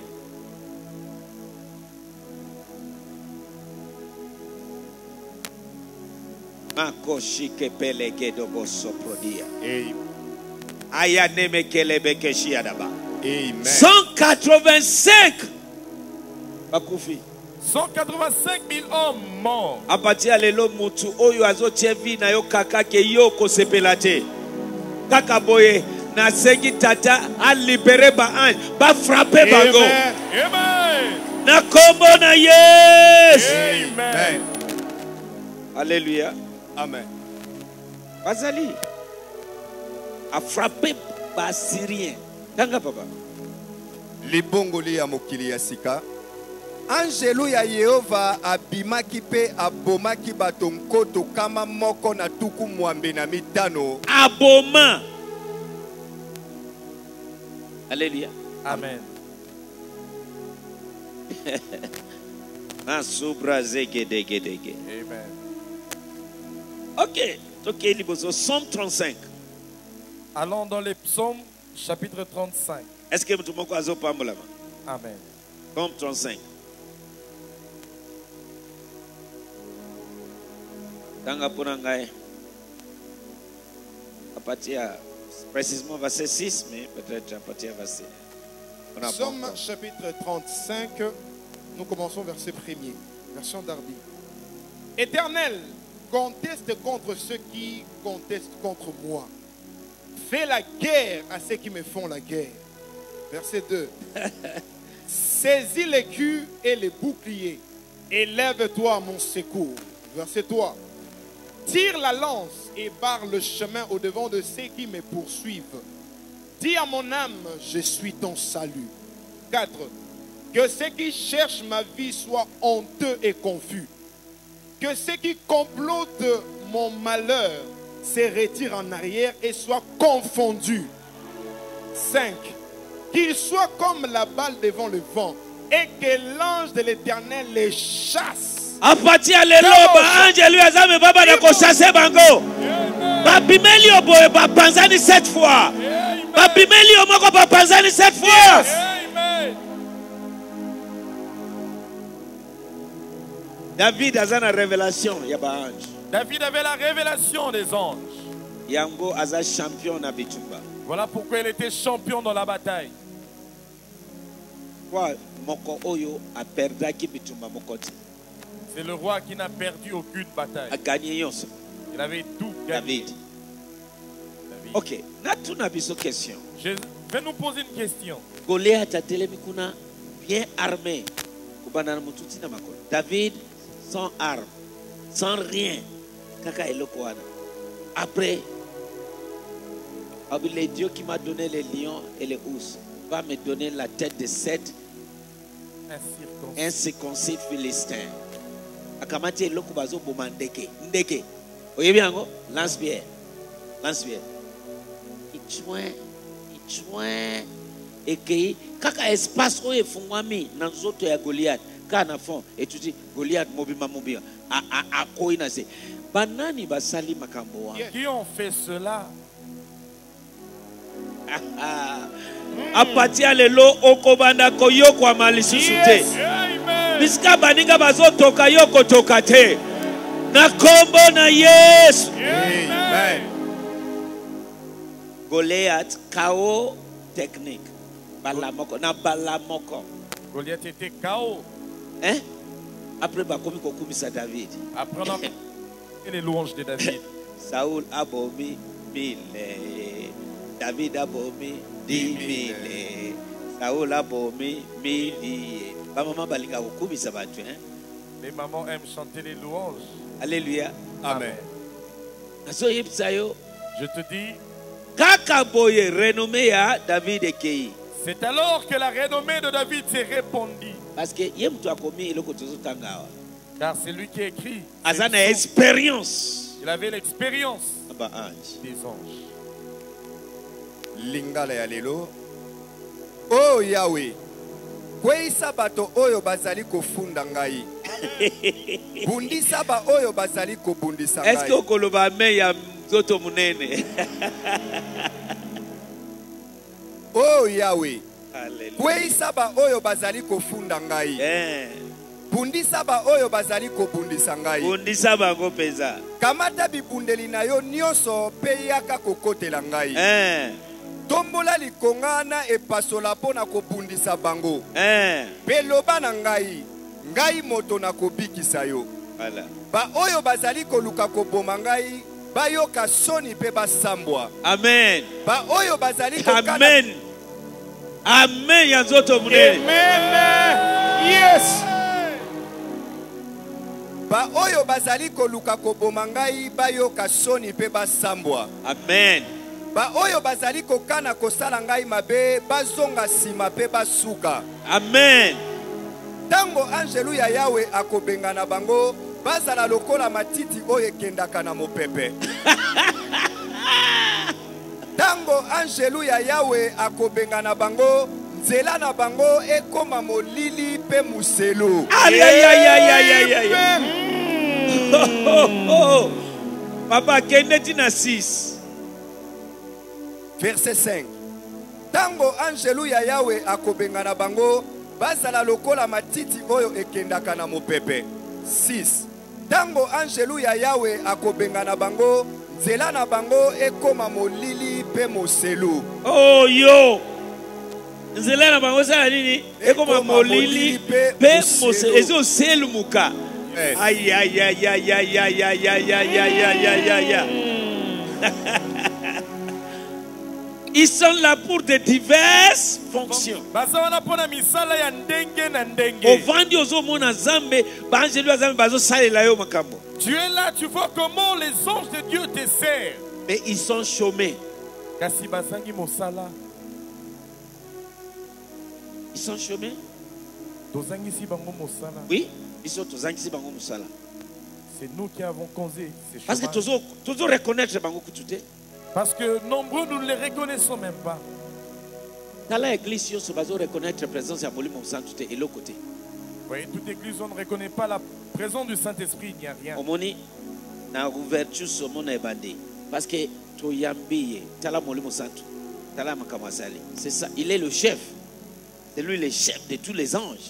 Makoshike peleke dobo soprodia. Amen. Aya neme kelebeke shiadaba. Amen. cent quatre-vingt-cinq bakufi. cent quatre-vingt-cinq mille hommes morts. Apati alelo mutu oyo azotie vi na yo kaka ke yo kosepela te. Kaka boye na sengi tata a libéré ba ange ba frapper bango. Amen. Amen. Na kombo na Yesu. Amen. Alléluia. Amen. Bazali a frappé ba Syrien. Tanga papa. Libongoli ya mokili ya sika. Angelu ya Yehova abimaki pe abomaki bato nkoto kama moko na tuku mwambe na mitano. Aboma. Alléluia. Amen. Asubra zege dege dege. Amen. Ok. Ok, liboso Somme trente-cinq. Allons dans les psaumes, chapitre trente-cinq. Est-ce que tout le monde a zo pambolama? Amen. Somme trente-cinq. Tanga pona ngai. À partir précisément verset six, mais peut-être à partir verset. On a Somme pas encore. chapitre trente-cinq, nous commençons verset premier, version Darby. Éternel, conteste contre ceux qui contestent contre moi. Fais la guerre à ceux qui me font la guerre. Verset deux. Saisis l'écu et les boucliers. Élève-toi à mon secours. Verset trois. Tire la lance et barre le chemin au-devant de ceux qui me poursuivent. Dis à mon âme, je suis ton salut. quatre. Que ceux qui cherchent ma vie soient honteux et confus. Que ceux qui complotent mon malheur se retirent en arrière et soient confondus. cinq. Qu'ils soient comme la balle devant le vent et que l'ange de l'Éternel les chasse. apatia lelo baanje lui azame baba na kochasse bango babimeli oboye bapanzani sept fois babimeli omoko bapanzani sept fois. David a la révélation ya baange. David avait la révélation des anges. Yango aza champion na bitumba. Voilà pourquoi il était champion dans la bataille. Kwa moko oyo a perdaki bitumba mokoti. C'est le roi qui n'a perdu aucune bataille. A gagné yonso. Il avait tout gagné. David. Ok, na tuna biso question. Je vais nous poser une question. Goliath a telemi kuna bien armé. Kubana mututi na makolo. David sans armes, sans rien. Kaka eloko wana. Après, le Dieu qui m'a donné les lions et les ours va me donner la tête de sept incirconcis philistins. Akamati eloko bazo boma ndeke. Ndeke. Oyebi yango? Lance-pierre. Lance-pierre. Ichouin. Ichouin. Ekei. Kaka espace oyo efungwami na nzoto ya Goliath. Kana fond. Et tu dis Goliath mobima mobima. A a a koina se. Banani basali makambo wa. Qui ont fait cela? Apatia lelo okobanda koyokwa malisusu te. Biska baninga bazotoka yoko toka te. Na kombo na Yesu. Amen. Goliath K O technique. Balamoko na balamoko. Goliath était K O. Hein? Après bakomi kokumisa David. Après on a les louanges de David. Saoul abomi mille. David abomi dix mille. Saoul abomi mille. Ba maman balinga kokumisa batu, hein? Les mamans aiment chanter les louanges. Alléluia. Amen. Naso yipsayo. Je te dis, Kaka boye renommé ya David ekei. c'est alors que la renommée de David s'est répandue. Parce que ye mtu akomi eloko tozo tangawa. Car c'est lui qui écrit. Azana expérience. Il avait l'expérience Aba ange. des anges. Lingala ya lelo. Oh Yahweh. Kweisa bato oyo bazali kofunda ngai. Bundisa ba oyo bazali kobundisa ngai. Est-ce que okoloba me ya mzoto munene? Oh Yahweh. Alléluia. Kweisa ba oyo bazali kofunda ngai. Eh. Bundisa ba oyo bazali kobundisa ngai. Bundisa bango peza. Kamata bibundeli na yo nyonso pe yaka kokotela ngai. Eh. Tombola likongana epasola pona kobundisa bango. Eh. Peloba na ngai. Ngai moto na kobikisa yo. Voilà. Ba oyo bazali koluka koboma ngai bayoka soni pe basambwa. Amen. Ba oyo bazali kokana. Amen. Amen ya nzoto munene. Amen. Yes. Ba oyo bazali koluka koboma ngai bayoka soni pe basambwa. Amen. Ba oyo bazali kokana kosala ngai mabe bazonga sima pe basuka. Amen. Tango angelu ya Yahweh akobengana bango bazala lokola matiti oyo ekendaka na mopepe. Tango angelu ya Yahweh akobengana bango nzela na bango ekoma molili pe muselu. Aïe aïe aïe aïe aïe aïe aïe. Oh, oh, oh. Papa kende tina six. Verset cinq. Tango angelu ya Yahweh akobengana bango bazala lokola matiti oyo ekendaka na mopepe. six. Tango angelu ya Yahweh akobengana bango nzela na bango ekoma molili pe moselu. Oh yo. Nzela na bango sala nini? Ekoma molili pe moselu. Ezo selu muka. Aïe aïe aïe aïe aïe aïe aïe aïe aïe aïe aïe aïe aïe. Ils sont là pour de diverses fonctions. Au vendu aux hommes en Zambé, Banjelu Azambe Bazo Sale Layo Makambo. Tu es là, tu vois comment les anges de Dieu te servent. Mais ils sont chômés. Ils sont chômés. Oui, ils sont tous anglais Bango Moussala. C'est nous qui avons causé ces choses. Parce que toujours, toujours reconnaître Bango Koututé. Parce que nombreux nous ne les reconnaissons même pas. Dans l'église, on va reconnaître la présence de Molimo Santo et l'autre côté. Vous voyez, toute église, on ne reconnaît pas la présence du Saint-Esprit, il n'y a rien. Omoni na ouverture sur mon ebandé parce que to yambiye tala Molimo Santo tala makamazali. C'est ça, il est le chef. C'est lui le chef de tous les anges.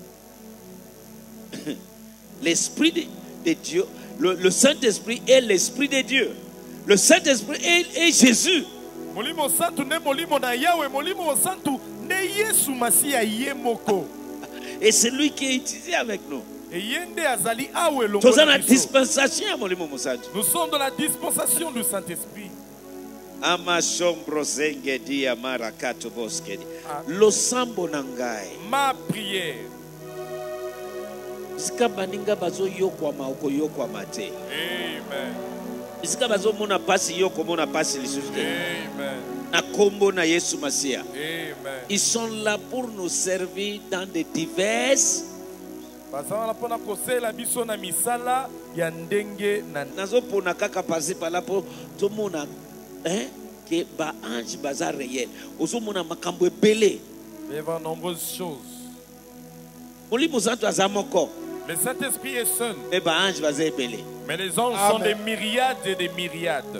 L'esprit de, de Dieu, le, le Saint-Esprit est l'esprit de Dieu. Le Saint-Esprit est, est Jésus. Molimo Santo ne molimo na Yahweh, molimo Santo ne Yesu Masia yemoko. Et c'est lui qui est utilisé avec nous. Et yende azali awe longo. Nous sommes dans la dispensation à Molimo Santo. Nous sommes dans la dispensation du Saint-Esprit. Ama sombro zenge di amara kato boskedi. Lo sambo nangai. Ma prière. Sika baninga bazo yokwa maoko yokwa mate. Amen. Sika bazo mona pasi yoko mona pasi lisusu. Amen. Na kombo na Yesu Masia. Amen. Ils sont là pour nous servir dans de diverses. Bazala pona kosela biso na misala ya ndenge na Nazo pona kaka pasi pala po to mona hein que ba ange bazar réel. Ozo mona makambo ebele. Il y a de nombreuses choses. Molimo Santo azamoko. Le Saint-Esprit est seul. Mais ba ange bazar ebele. Mais les anges Amen. sont des myriades et des myriades.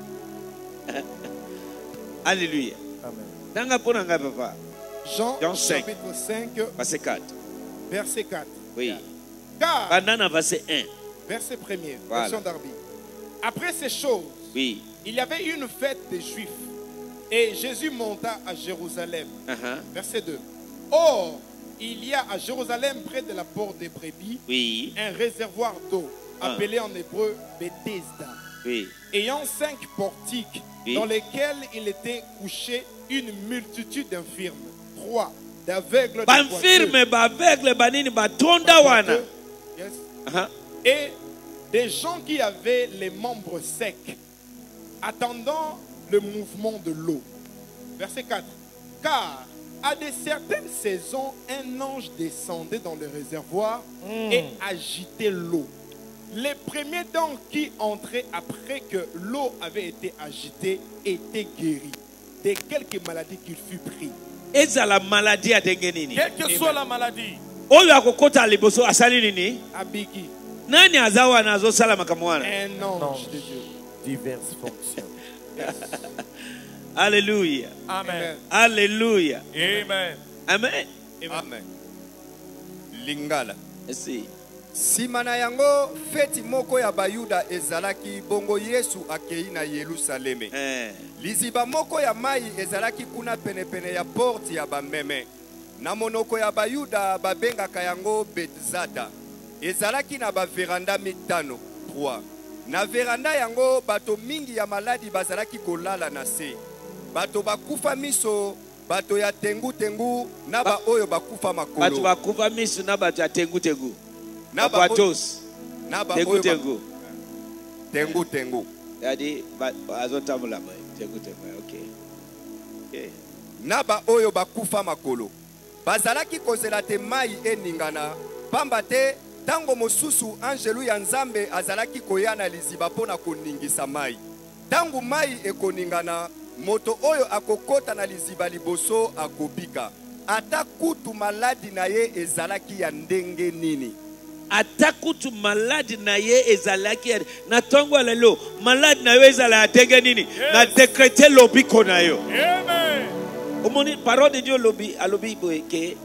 Alléluia. Amen. Nanga pona nga papa. Jean, Jean cinq. chapitre cinq, Verset quatre. verset quatre. Oui. Car, Banana verset un. verset premier, Voilà. version d'Arbi. Après ces choses, Oui. il y avait une fête des Juifs et Jésus monta à Jérusalem. Uh-huh. Verset deux. Or, il y a à Jérusalem, près de la porte des brebis, Oui. un réservoir d'eau, Ah. appelé en hébreu Bethesda, Oui. ayant cinq portiques, Oui. dans lesquels il était couché une multitude d'infirmes, trois d'aveugles, de Banfirme ba aveugle banini ba tonda wana. boiteux, yes, Uh-huh. et des gens qui avaient les membres secs, attendant le mouvement de l'eau. Verset quatre. Car à de certaines saisons, un ange descendait dans le réservoir et agitait l'eau. Les premiers donc qui entraient après que l'eau avait été agitée étaient guéris de quelque maladie qu'il fut pris. Eza la maladie a dengenini. Quelle que soit la maladie, Oyo akokota liboso asali nini? Abiki, Nani azawa nazo sala makamwana? un ange Ange. de Dieu. diverses fonctions. Alléluia. Amen. Alléluia. Amen. Amen. Amen. Lingala. Merci. Sima na yango feti moko ya bayuda ezalaki bongo Yesu akei na Yerusaleme. Eh. Liziba moko ya mai ezalaki kuna penepene ya porti ya bameme. Na monoko ya bayuda babengaka yango Bethzada. Ezalaki na baveranda mitano, trois. Na veranda yango bato mingi ya maladi bazalaki kolala na se. Bato bakufa miso, bato ya tengu tengu, na ba oyo bakufa Batu makolo. bakufa misu na batu ya tengu tengu. Na ba Batos. na ba Tengu oyo ba- tengu. tengu tengu. Yadi azotamula mai. Tengu tengu. Okay. Okay. Na ba oyo bakufa makolo. Bazalaki kozela te mai eningana, pamba te tango mosusu angelu ya Nzambe azalaki koyana liziba pona koningisa mai. Tango mai ekoningana, moto oyo akokota na liziba liboso akobika. Ata kutu maladi na ye ezalaki ya ndenge nini. Atakutu maladi na ye ezalaki ya- na tongo lelo maladi na ye ezala ya ndenge nini na décréter lobiko na yo. Amen. Omoni parole de Dieu lobi alobi boye ke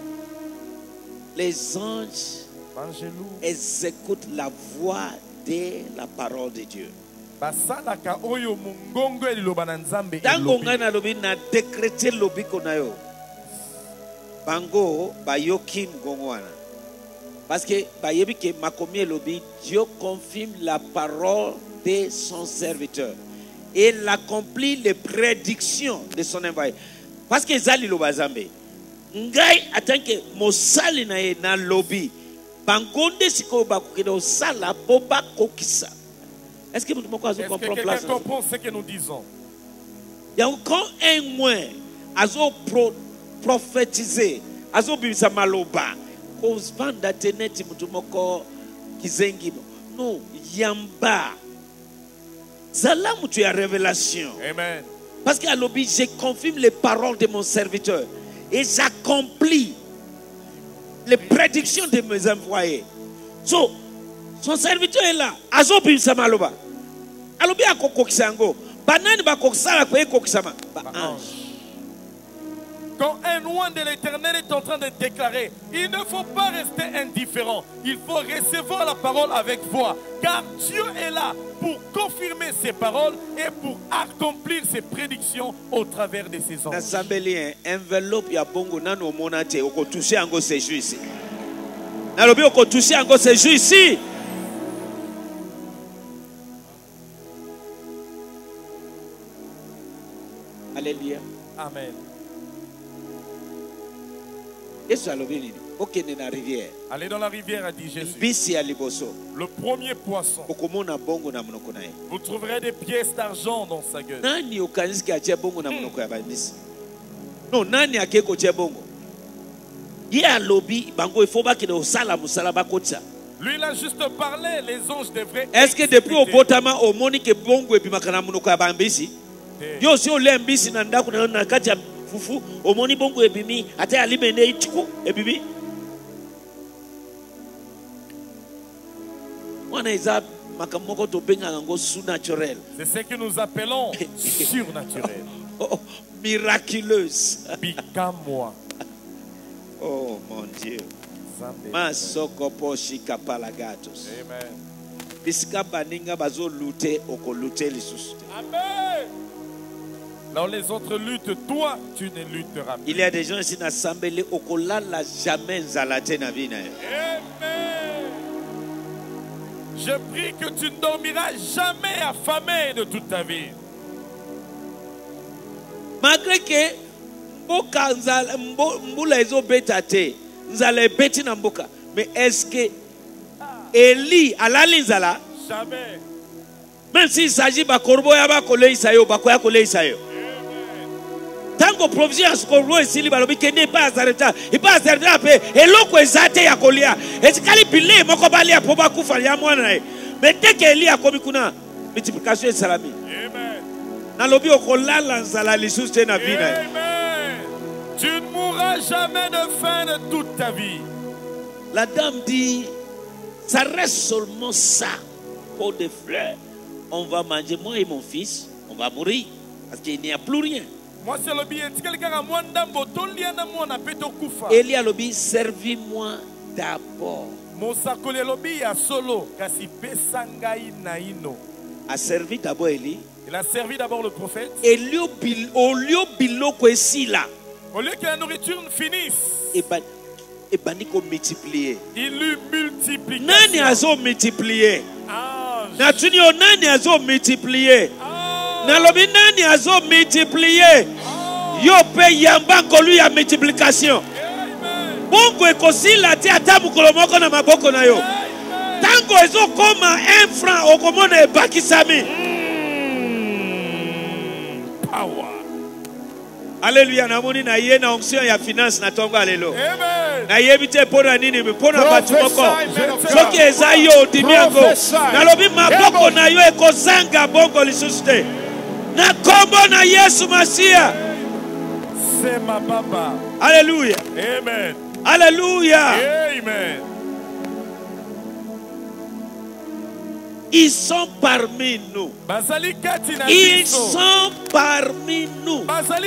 les anges Angelou. ils écoutent la voix de la parole de Dieu. Basalaka oyo mungongo eliloba na Nzambe Tango elobi. ngai na lobi na décréter lobiko na yo. Bango bayoki ngongo wana. Parce que bayebi ke makomi lobi Dieu confirme la parole de son serviteur. Et il accomplit les prédictions de son envoyé. Parce que zali loba zambe. Ngai atanke mosali na ye na lobi. Bangonde siko bakukida osala boba kokisa. Est-ce que vous Est-ce que comprenez quelqu'un place? comprend ce que nous disons? Donc quand un moins azo pro, prophétiser, azo bimisa maloba, cause vanda teneti mutumoko kizengi. Non, yamba. Zala mutu ya révélation. Amen. Parce qu'à l'objet, je confirme les paroles de mon serviteur. et j'accomplis les prédictions de mes envoyés. So, son serviteur est là. Azo bimsama loba. Alobi akokoksango. Banani ba koksala kwa kokisama. Ba ange. Quand un loin de l'Éternel est en train de déclarer, il ne faut pas rester indifférent. Il faut recevoir la parole avec foi. Car Dieu est là pour confirmer ses paroles et pour accomplir ses prédictions au travers de ses anges. Nasambeli enveloppe ya bongo nano monate oko toucher ango ces jours ici. Nalobi oko toucher ango ces jours ici. Alléluia. Amen. Allez dans la rivière, a dit Jésus. Le premier poisson. Vous trouverez des pièces d'argent dans sa gueule. Non, nani akeko tia bongo. Ye alobi bango ifoba kide osala musala bakotsa. Lui il a juste parlé, les anges devraient. Est-ce que depuis au botama au monike bongo epi makana munoko ya bambisi? Yo si ole mbisi na ndaku na na kati ya fufu omoni bongo ebimi ate alimene ichuku ebibi. Wana iza makamoko to benga ngo surnaturel. C'est ce que nous appelons surnaturel. Oh, oh, miraculeuse. Bika-moi. Oh mon Dieu. Masoko poshi kapalagatos. Amen. Bisika baninga bazo lutter oko lutter lisusu. Amen. Là où les autres luttent, toi, tu ne lutteras plus. Il y a des gens ici dans l'assemblée oko lala jamais nzalate na vie na yo. Amen. Je prie que tu ne dormiras jamais affamé de toute ta vie. Malgré que mboka nzala mbula ezo beta te nzala beti na mboka, mais est-ce que Eli alali nzala? Jamais. Même s'il s'agit ba korbo ya ba koleisa yo ba koya koleisa yo. Tango provision askorbo esili balobi kende pas azareta il pas azareta pe eloko ezate ya kolia etikali bile moko bali ya poba kufa ya mwana nae mais dès que Eli akomi kuna multiplication et salami. Amen. Nalobi okolala nzala lisusu te na vie na. Amen. Tu ne mourras jamais de faim de toute ta vie. La dame dit, ça reste seulement ça, pour des fleurs. On va manger, moi et mon fils, on va mourir, parce qu'il n'y a plus rien. Moi c'est le billet. Eli a lobby, servis-moi d'abord. A servi d'abord Eli. Il a servi d'abord le prophète. Et au lieu biloko ici là. Au lieu que la nourriture finisse. Et ben, et ben il multiplier. Il lui multiplie. Nani azo multiplier. Ange. Na tunio nani azo multiplier. Na lobi nani azo multiplier. Yo pe yamba kolu ya multiplication. Bongo ekosila ti atamu kolomoko na maboko na yo. Tango ezo koma un franc okomona ebakisami. Power. Alléluia, namoni na ye na onction ya finance na tongo alelo. Amen. Na yebite pona nini pona batu moko. Soki eza yo dimiango. Na lobi maboko na yo ekozanga bongo lisusu te. Na kombo na Yesu Masia. C'est ma papa. Alléluia. Amen. Alléluia. Amen. Ils sont parmi nous. Ils sont parmi nous.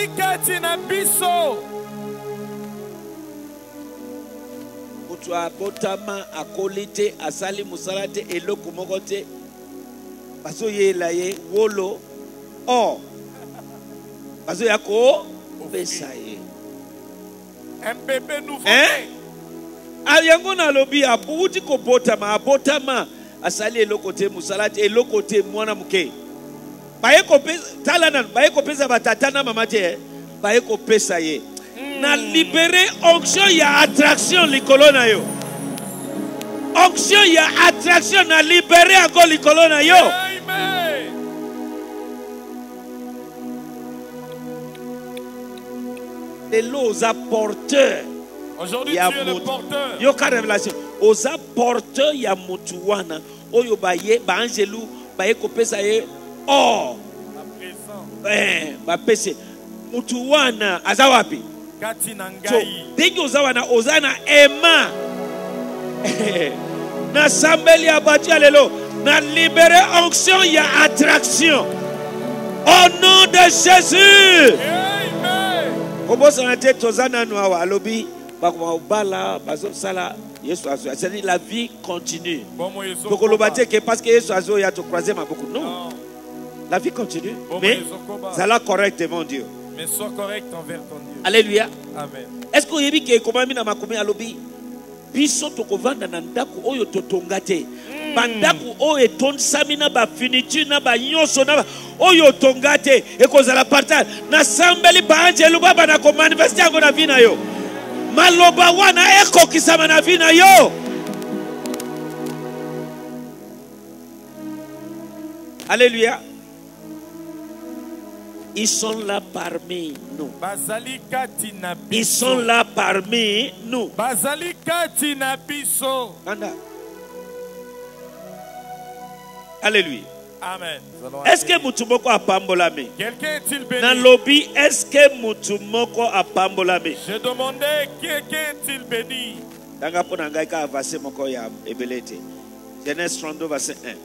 Mutua botama akolite asali musalate eloko mokote. Baso ye la ye wolo. Oh. Baso yako besaye. Un bébé nouveau. Hein? Ayango na lobi abuti ko botama botama. Asali elokote musalati elokote mwana muke. Baye ko pesa talana baye ko pesa batatana mama te baye ko pesa ye. Na libérer onction ya attraction likolo na yo. Onction ya attraction na libérer encore likolo na yo. Amen. Et los apporteurs. Aujourd'hui, tu es le porteur. Yo ka révélation. Aux apporteurs ya mutuwana. Oyo baye ba angelu baye ko pesa ye. Oh. À présent. Eh, ba pese. Mutuwana azawapi. kati na So, ngai. ndenge oza wana oza na ema na sambeli ya batu ya lelo na libere onction ya attraction au nom de Jésus. Amen. Kobosana te toza nanu awa alobi bakoma obala bazosala Yesu azo. C'est-à-dire la vie continue. Bomo yezo Tokoloba te koba. que parce que Yesu azo ya to croiser ma beaucoup. Non, Non. la vie continue. Bomo Mais yezo koba. ça la correct devant Dieu. Mais sois correct envers ton Dieu. Alléluia. Amen. Est-ce que yebi ke komami na makomi alobi biso tokovanda na ndako oyo totonga te. Bandako oyo etondisami na ba finiture na ba nyonso na ba oyo tonga te ekozala partage na sambeli ba angelo baba na ko manifester yango na vie na yo. Maloba wana ekokisama na vie na yo. Alléluia. Ils sont là parmi nous. Bazali kati na biso. Ils sont là parmi nous. Bazali kati na biso. Anda. Alléluia. Amen. Nous allons Est-ce que aller. mutumoko apambolami? Quelqu'un est-il béni? Dans lobby, est-ce que mutumoko apambolami? J'ai demandé quelqu'un est-il béni? Danga pona ngai ka verset moko ya ebelete. Genèse trente-deux verset un.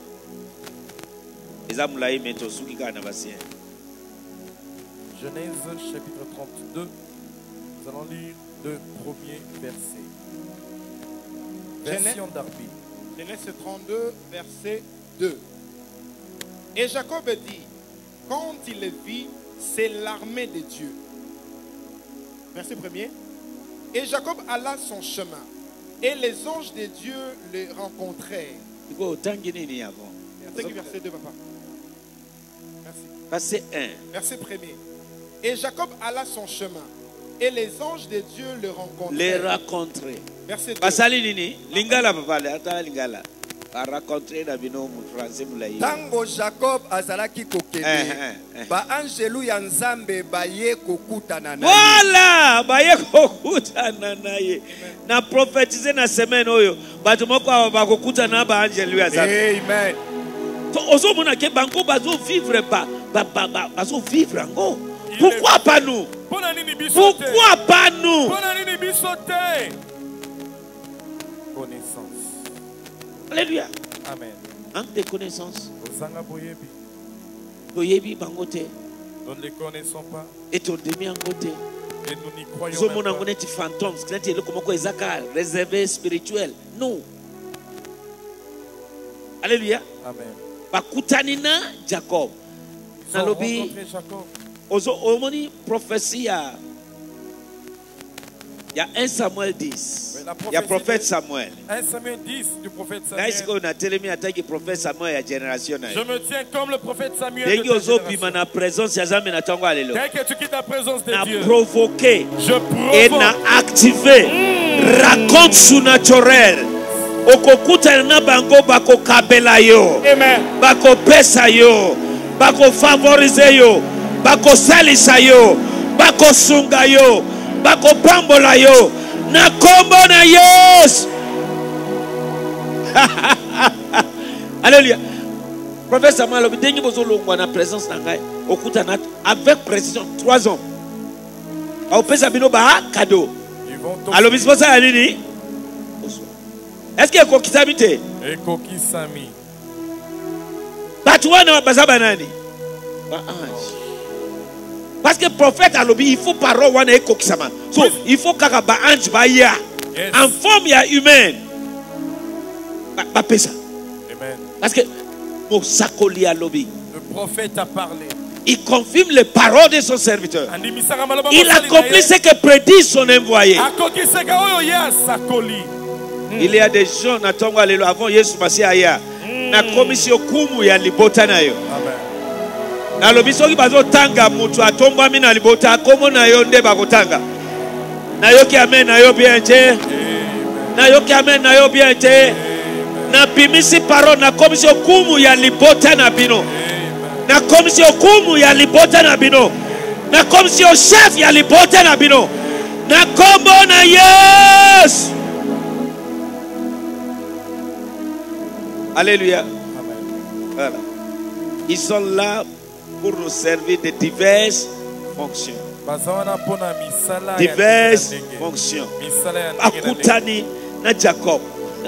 Eza mulai meto suki ka na verset un. Genèse chapitre trente-deux. Nous allons lire le premier verset. Version d'Arbi. Genèse trente-deux, verset deux. Et Jacob dit, quand il le vit, c'est l'armée de Dieu. Verset premier. Et Jacob alla son chemin, et les anges de Dieu le rencontrèrent. Iko tangi nini yako? Verset, verset deux, papa. Merci. Verset un. Verset premier. Et Jacob alla son chemin, et les anges de Dieu le Les rencontrèrent. rencontrer. Verset deux. Basali nini? Lingala papa, ata lingala. A rencontrer na bino mu français mulai. Tango Jacob azalaki Eh, kokende eh, eh. ba angelu ya Nzambe baye kokutana na ye. Voilà, baye kokutana naye. Na prophétiser na semaine oyo, batu moko bakokutana ba angel ya Nzambe. Amen. To ozo mona ke bango bazo vivre ba ba ba bazo vivre ngo. Pourquoi pas nous? Pona nini biso te? Pourquoi pas nous? Pona nini biso te? Connaissance. Alléluia. Amen. Manque de connaissance. Ozanga boyebi. Toyebi bango te. Nous ne les connaissons pas Et ton demi en côté. et nous n'y croyons Zo même mona pas. ngone ti fantômes, c'est le komoko ezaka réservé spirituel. Non. Alléluia. Amen. Bakutani na Jacob. Ils ont Nalobi rencontré Jacob. ozo omoni prophétie ya ya un Samuel dix. Mais la Il y a prophétie prophète de- Samuel. un Samuel dix du prophète Là, Samuel. est-ce qu'on a tellement attaqué prophète Samuel ya génération na Je me tiens comme le prophète Samuel. Dès de ta ozo génération. bima na présence ya Zambe na tango alelo. Dès que tu quittes la présence de Na Dieu, provoqué je et na provoque. activé raconte surnaturel. Okokuta na bango bako kabela yo. Amen. Bako pesa yo. Bako favoriser yo. Bako salisa yo. Bako sunga yo. Bako pambola yo. Na kombo na Yesu. Alléluia. Prophète Samuel alobi ndenge bozolongwa na présence na ngai okuta na avec précision trois hommes. Aopesa bino ba cadeau. Ils vont Alobi siposa ya nini? Est-ce que ekokisami te? Ekoki Sami. Batu wana baza banani? Ba ange. Parce que prophète alobi il faut parole wana ekokisama. So il faut kaka ba ange ba ya Yes. en forme ya humaine. Ba, ba pesa. Amen. Parce que Mosakoli alobi Le prophète a parlé. il confirme les paroles de son serviteur. Andimisaka maloba Il mosali na accomplit ye. ce que prédit son envoyé. Akokisaka oyo ye asakoli. Il y a des gens na tongo alelo avant Yesu Masihi aya. Na komisio kumu ya libota na yo. Amen. Na lobi soki bazotanga mutu atombwami na libota akomo na yo nde bakotanga. Na yoki amen na yo bien te. Na yoki amen na yo bien te. Na bimisi parole na komisio kumu ya libota na bino. Na komisio kumu ya libota na bino. Na komisio chef ya libota na bino. Na kombo na Yesu. Alléluia. Amen. Voilà. Ils sont là pour nous servir de diverses fonctions. diverses fonctions. Akutani na Jacob.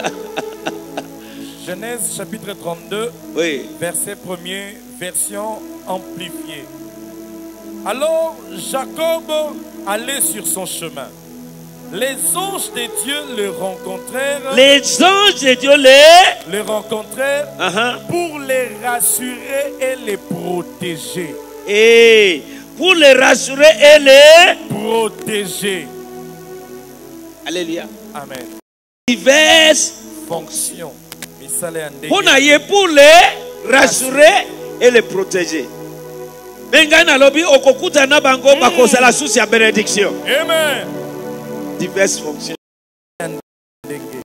Genèse chapitre trente-deux, Oui. verset premier, version amplifiée. Alors Jacob allait sur son chemin. Les anges de Dieu le rencontrèrent, Les anges de Dieu les. le rencontrèrent Uh-huh. pour les rassurer et les protéger. Et pour les rassurer et les. Protéger. Alléluia. Amen. Diverses. Fonction. Misale andenge. Pour naïe pour les rassurer et les protéger. Bengana lobi okokuta na bango bakosa la source ya bénédiction. Amen. Diverses fonctions. Andenge.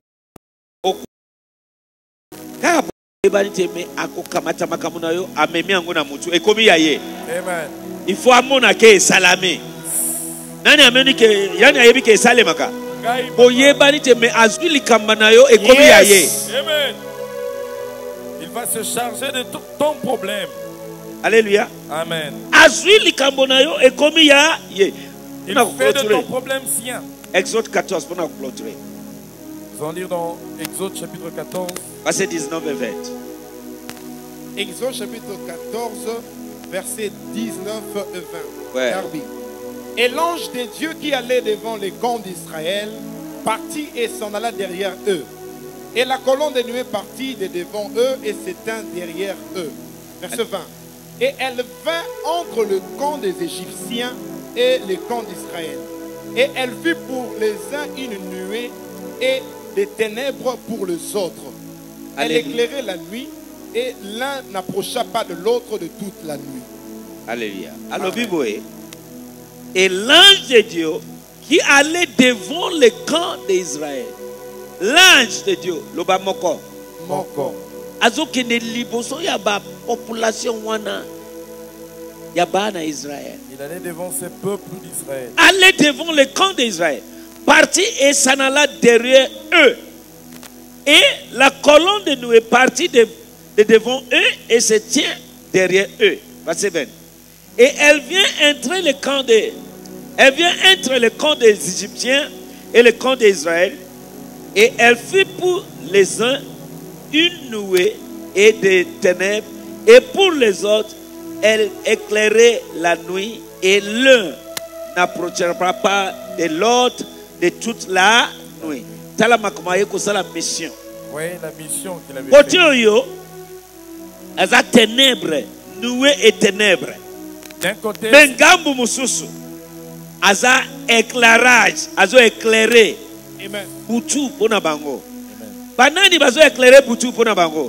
Kaka ebani teme akokamata makambo na yo amemi yango na mutu ekomi ya ye. Amen. Il faut amona ke salame. Nani ameni ke yani ayebi ke salemaka. Ngai Boyebani teme azwi likamba na yo ekomi ya ye. Amen. Il va se charger de tout ton problème. Alléluia. Amen. Azwi likambo na yo ekomi ya ye. Il Pona fait de ton clôturer. problème sien. Exode quatorze pour nous clôturer. Nous allons lire dans Exode chapitre quatorze. Verset dix-neuf et vingt. Exode chapitre quatorze, versets dix-neuf et vingt. Ouais. Darby. Et l'ange de Dieu qui allait devant les camps d'Israël partit et s'en alla derrière eux. Et la colonne de nuée partit de devant eux et s'éteint derrière eux. Verset vingt. Et elle vint entre le camp des Égyptiens et le camp d'Israël. Et elle fut pour les uns une nuée et des ténèbres pour les autres. Elle Alléluia. éclairait la nuit et l'un n'approcha pas de l'autre de toute la nuit. Alléluia. Alors, Biboé. Et l'ange de Dieu qui allait devant le camp d'Israël. L'ange de Dieu, le Bamoko. Moko. Azoki ne liboso ya ba population wana. Ya ba na Israël. Il allait devant ses peuples d'Israël. Allait devant le camp d'Israël. Parti et s'en alla derrière eux. Et la colonne de nous est partie de, de devant eux et se tient derrière eux. Verset vingt. Et elle vient entrer le camp des, elle vient entre le camp des Égyptiens et le camp d'Israël. Et elle fut pour les uns une nuée et des ténèbres. Et pour les autres, elle éclairait la nuit. Et l'un n'approchera pas de l'autre de toute la nuit. Tala makomaye kosa la mission. Oui, la mission qu'il avait Côté faite. yo, aza ténèbres, nuée et ténèbres. D'un côté, Bengambu mususu, aza éclairage, azo éclairer. Amen. Butu pona bango. Banani bazo éclairer butu pona bango.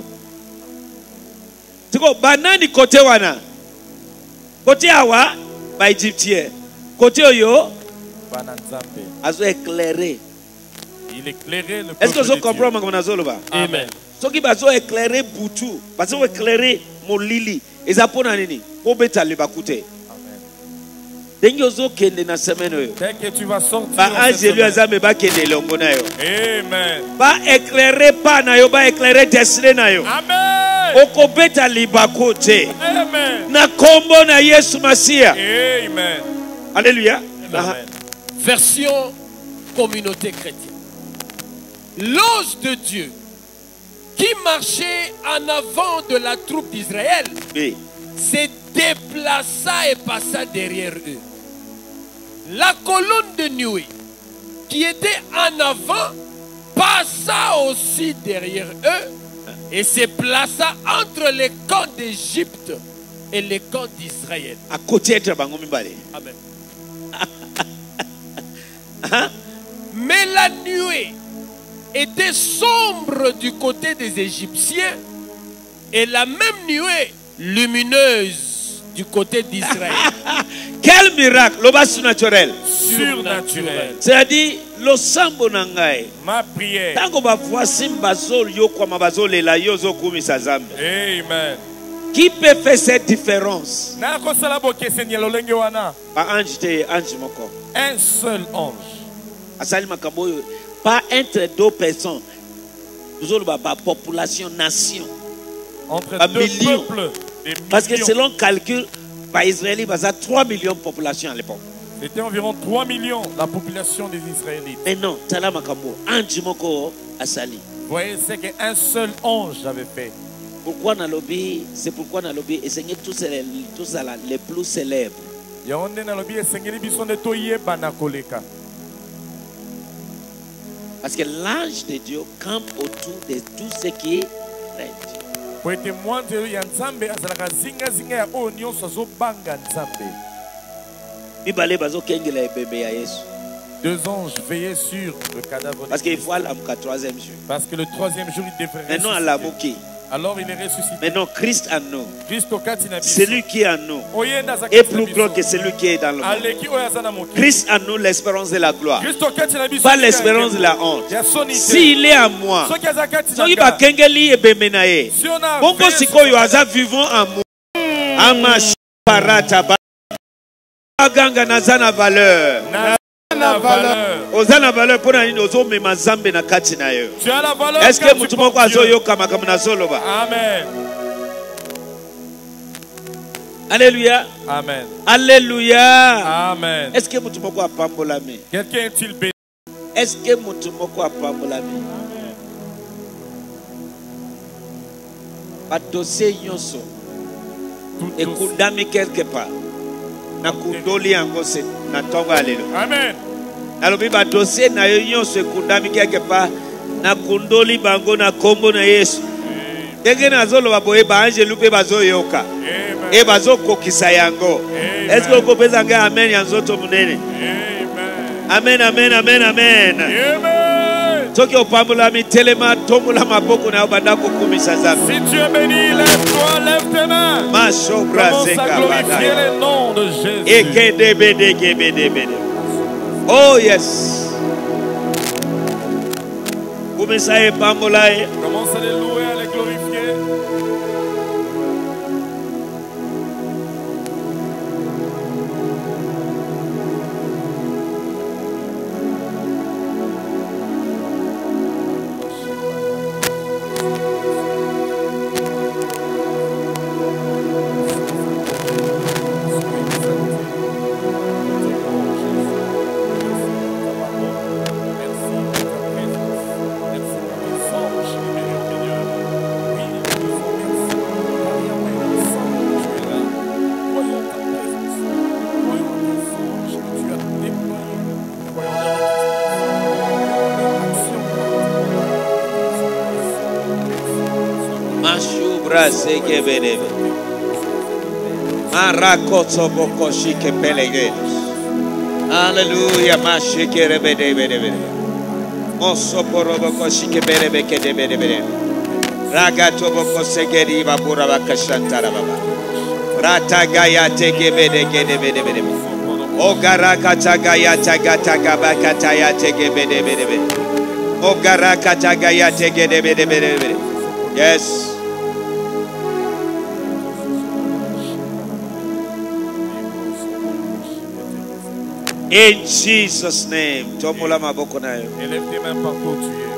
Tiko banani côté wana. Côté awa, ba égyptien. Côté yo, Bananzambe. azo éclairer. Il éclairait le Est-ce que peuple vous de comprenez comment on a Amen. Ce qui va éclairer Boutou, parce que éclairer mon lili, et ça pour nani, pour bêta le bakute. Amen. Dengozo kende na semaine. Dès que tu vas sortir, Ba en cette ange lui semaine. azame ba kende longo na yo. Amen. Ba éclairer pas na yo, ba éclairer destiné na yo. Amen. Oko beta libakute. Amen. Na kombo na Yesu Masia. Amen. Alléluia. Aha. Amen. Version communauté chrétienne. L'ange de Dieu qui marchait en avant de la troupe d'Israël Oui. se déplaça et passa derrière eux. La colonne de nuée qui était en avant passa aussi derrière eux et se plaça entre les camps d'Égypte et les camps d'Israël. À côté être bango mibale. Amen. Aha. Mais la nuée était sombre du côté des Égyptiens et la même nuée lumineuse du côté d'Israël. Quel miracle, le bas surnaturel. Surnaturel. C'est-à-dire, le sambo nangai. Ma prière. Tango ba voici mbazol yo kwa mabazol la yo zo kumisa zambe. Amen. Qui peut faire cette différence? Na kosala boke Seigneur lolenge wana. Ba ange te ange moko. Un seul ange. Asali makambo yo. Pas entre deux personnes. Nous avons la population, nation. Entre Un deux million. peuples. Des Parce que millions. selon calcul, par Israël, il y a trois millions de population à l'époque. C'était environ trois millions la population des Israélites. Mais non, tala makambo. Anji moko asali. Vous voyez, c'est qu'un seul ange avait fait. Pourquoi na lobby? C'est pourquoi na lobby et c'est tous les tous les plus célèbres. Yonde na lobby esengeli biso nde toyeba na koleka. Parce que l'ange de Dieu campe autour de tout ce qui règne. Pour être témoin de ya Nzambe azalaka zinga zinga ya oyo nyonso azobanga Nzambe. Mibale bazo kengela ebembe ya Yesu. Deux anges veillaient sur le cadavre. Parce qu'il faut aller au troisième jour. Parce que le troisième jour il devrait ressusciter. Maintenant à la bouquille. Alors il est ressuscité. Maintenant Christ en nous. Celui Celui qui est en nous est plus grand que celui qui est dans le monde. Christ en nous, l'espérance de la gloire. Pas l'espérance de la honte. S'il est en moi, si va kengeli et bemenaye. Bongo sikoyo aza vivant en moi. Amash parata ba. Aganga nazana valeur. Ozana valeur pour nani ozo mema zambe na kati na yo. Est-ce que mutu moko azo yoka makambo na soloba? Amen. Alléluia. Amen. Alléluia. Amen. Est-ce que mutu moko apambola me? Quelqu'un est-il béni? Est-ce que mutu moko apambola me? Pas dossier nyonso. Ekundami quelque part. Na kundoli yango se na tonga alléluia. Amen. Nalobi ba dossier na yo nyonso ekundami quelque part na kundoli bango na kombo na Yesu. Ndenge nazoloba boye ba angelu pe bazoyoka. E bazokokisa yango. Est-ce que okopesa nga amen ya nzoto munene? Amen amen amen amen. Amen. Soki opambolami telema tombola maboko na yo banda kokumisa Nzambe. Si tu es béni, lève-toi, lève tes mains. Commence à glorifier le nom de Jésus. Oh yes. Commence à epambola. Commence à les louer, à les glorifier. Alléluia, ma chikere bede bede bede. Oso porobo koshike bede bede bede bede. Ragato boko segeri babura bakashantara baba. Rata gaya tege bede bede bede bede. O garaka tagaya tagata gabakata ya tege bede bede bede. O garaka tagaya tege bede bede bede. Yes. In Jesus' name. Tombola maboko nayo. Élève tes mains partout où tu es.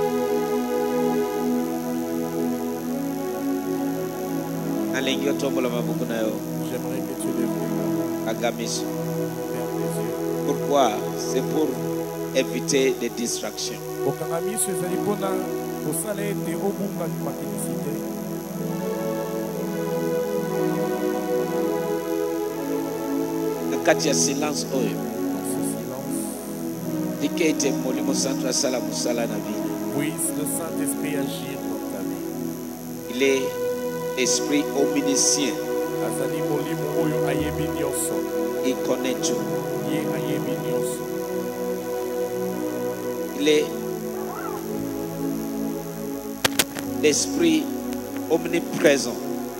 Alingyo tombola maboko nayo. J'aimerais que tu lèves tes mains. Agamis. Pourquoi? C'est pour éviter des distractions. Okangamiso ezali mpona kosala ete obunga makinisite. Na kati ya silence oyo. Puisse le Saint-Esprit agir dans ta vie. Il est l'esprit omniscient. Il connaît tout. Il est l'esprit omniprésent.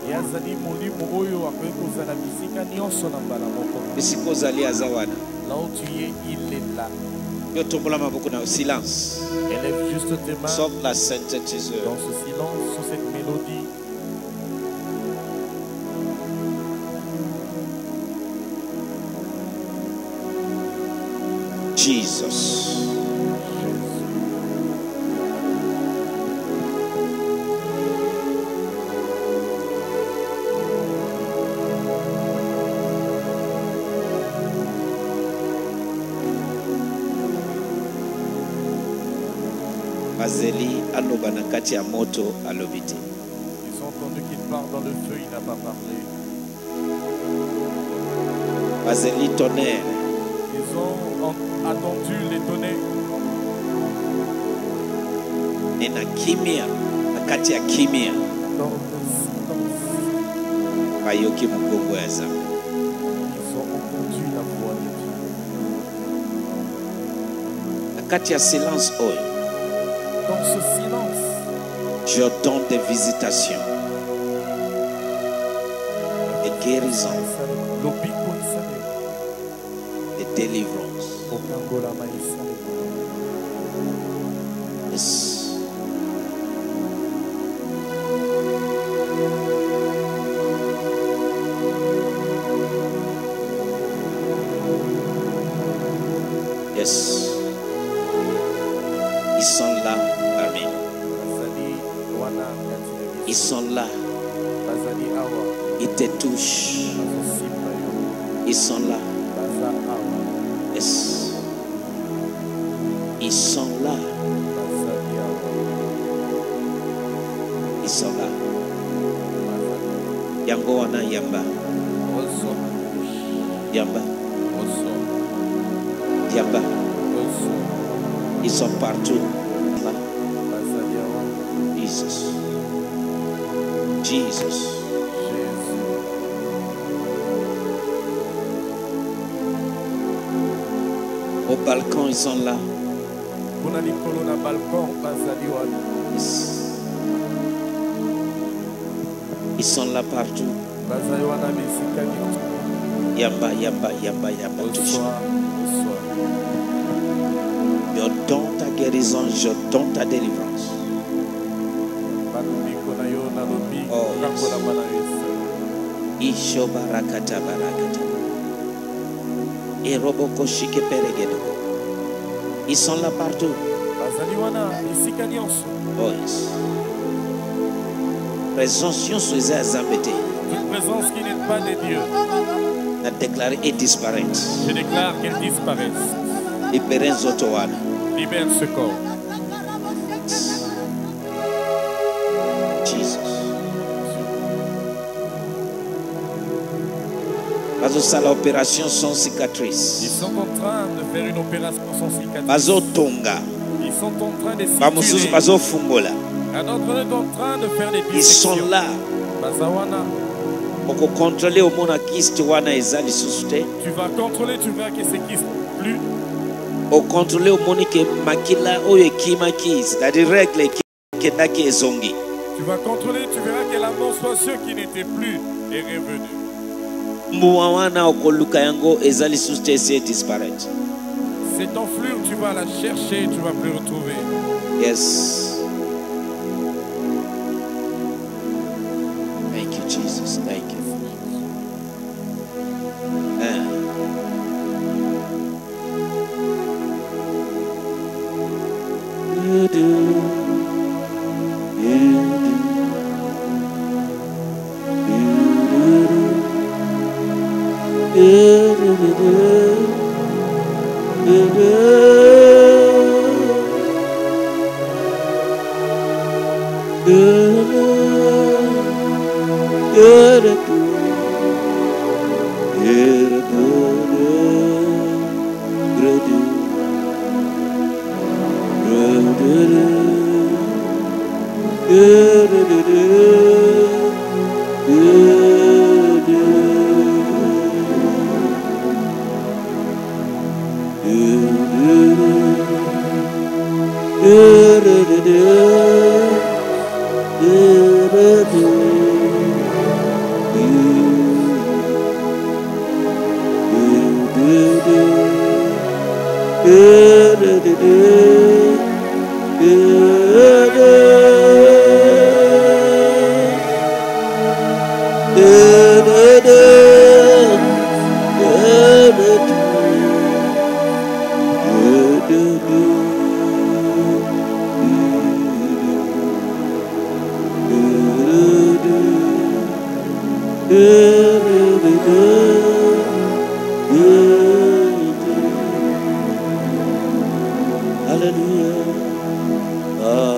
Là où tu es, il est là. Silence. Élève juste tes mains. Sauf la synthétiseur. Dans ce silence, sur cette mélodie. Jesus. Azeli aloba na kati ya moto alobite. Ils ont entendu qu'il part dans le feu, il n'a pas parlé. Azeli tonnerre. Ils ont en- attendu les tonnerres. Nena kimia na kati ya kimia Dans le silence, bayoki mugongo ya Nzambe. ils ont entendu la voix de Dieu. Na kati ya silence oyo Dans ce silence, j'ordonne des visitations, des guérisons, Lobiko Isale, des délivrances. Okangola Maïsale. Yes. Yes. Ils sont là parmi nous. Bazali wana kati na Ils biso. sont là. Bazali awa, Ils te touchent. bazosimba yo. Ils sont là. Baza awa, Yes. Ils sont là. bazali awa, Ils sont là. bazali. Yango wana yamba. Oso, Yamba. oso, Yamba. oso, Ils sont partout. Là. bazali awa. Jesus. Jesus. Jésus. Au balcon, ils sont là. Kuna likolo na balcon, bazali wana. Yes. Ils sont là partout. Bazali wana bisika nyonso. Yamba, yamba, yamba, yamba. Touche. Bonsoir, bonsoir. Je donne ta guérison, je donne ta délivrance. Balobiko na yo nalobi, Oh, yes. kangola bana yo esala. Isho barakata barakata. Eroboko shike peregedo. Ils sont là partout. Bazali wana bisika nyonso. Oh yes. Présomption sous les azambétés. Toute présence qui n'est pas de Dieu, A déclaré et disparaître. je déclare qu'elle disparaisse. Libérez Zotowana. Libère ce corps. Jesus. Bazo sala opération sans Ils cicatrice. sont en train de faire une opération sans cicatrice. Bazo tonga. Ils sont en train de Bamususu suturer. bazo fungola. Un autre est en train de faire des Ils sont dissections. là. Bazawana, Pour contrôler au monde qui se wana ezali susute. tu vas contrôler, tu verras que c'est qui plus. Au contrôler au monde que makila oyo kima ki, c'est-à-dire règle qui kendaki ezongi. Tu vas contrôler, tu verras que la menstruation qui n'était plus est revenue. Mbuwa wana okoluka yango ezali susute c'est disparaître. Cette enflure, tu vas la chercher, tu vas plus retrouver. Yes. Thank you, Jesus. Thank you. Ah. You do. You do. You do. You do. You Hallelujah.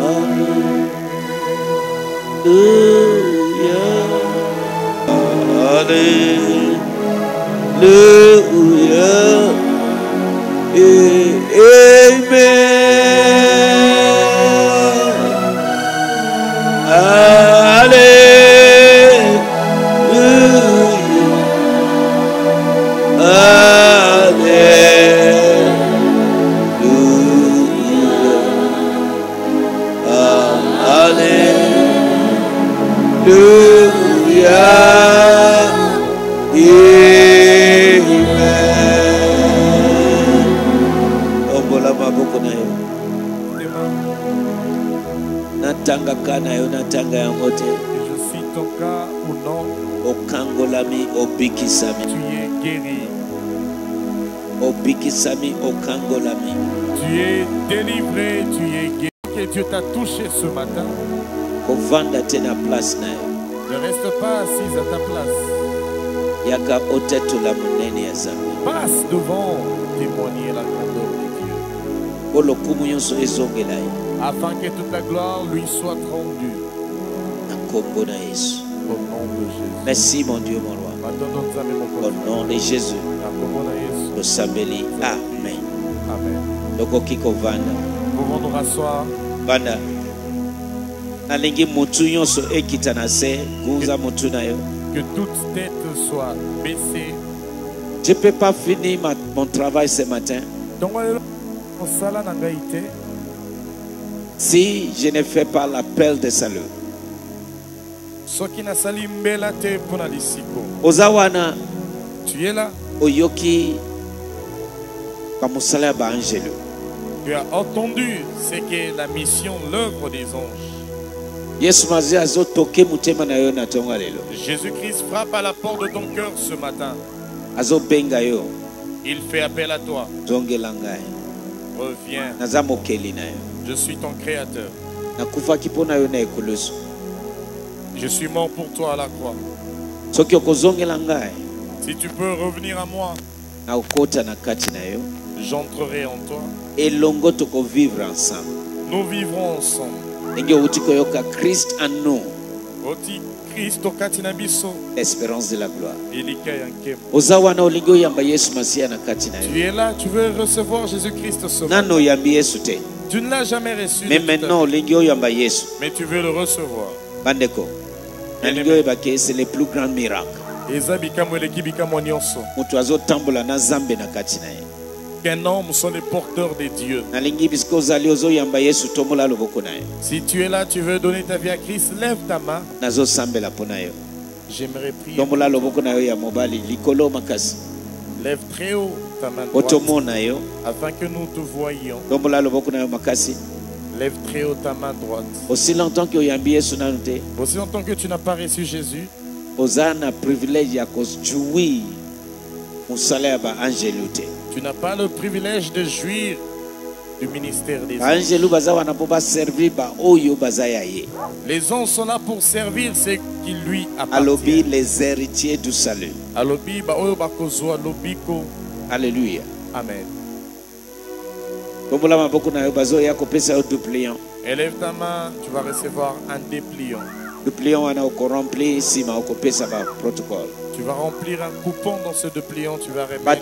Hallelujah. Natanga kana yo natanga yangote. Je suis ton cas ou non. Okangolami obikisami. Tu es guéri. Obikisami okangolami. Tu es délivré, tu es guéri. Que Dieu t'a touché ce matin. Kovanda tena place na yo. Ne reste pas assise à ta place. Yaka otetu la munene ya zambi. Passe devant, témoigner la grandeur de Dieu. Olokumu yonso ezongelai. Afin que toute la gloire lui soit rendue. Au nom de Jésus. Merci mon Dieu, mon roi. Au nom de Jésus. Le Sambeli. Amen. Amen. Loko kiko vanda. Pouvons nous rasseoir. Vanda. Nalingi mutu yonso ekita na se. Guza mutu na yo. Que toute tête soit baissée. Je ne peux pas finir ma, mon travail ce matin. Si je ne fais pas l'appel de salut. Ozawana. Tu es là. Oyoki. Kamusala ba angelo. Tu as entendu ce que la mission, l'œuvre des anges. Jésus-Christ frappe à la porte de ton cœur ce matin. Il fait appel à toi. Reviens. Je suis ton créateur. Je suis mort pour toi à la croix. Si tu peux revenir à moi, j'entrerai en toi. Nous vivrons ensemble. Christ en nous. L'espérance de la gloire. Tu es là, tu veux recevoir Jésus-Christ ce matin. Tu ne l'as jamais reçu. Mais maintenant, mais tu veux le recevoir. C'est le plus grand miracle. Qu'un homme soit le porteur de Dieu. Si tu es là, tu veux donner ta vie à Christ, lève ta main. J'aimerais prier. Lève très haut ta main droite afin que nous te voyions. Lève très haut ta main droite. Aussi longtemps que Aussi longtemps que tu n'as pas reçu Jésus, tu n'as pas le privilège de jouir du ministère des anges. Les anges sont là pour servir ceux qui lui appartiennent. Les héritiers du salut. Alléluia. Amen. Élève ta main, tu vas recevoir un dépliant. Tu vas remplir un coupon dans ce dépliant, tu vas remettre.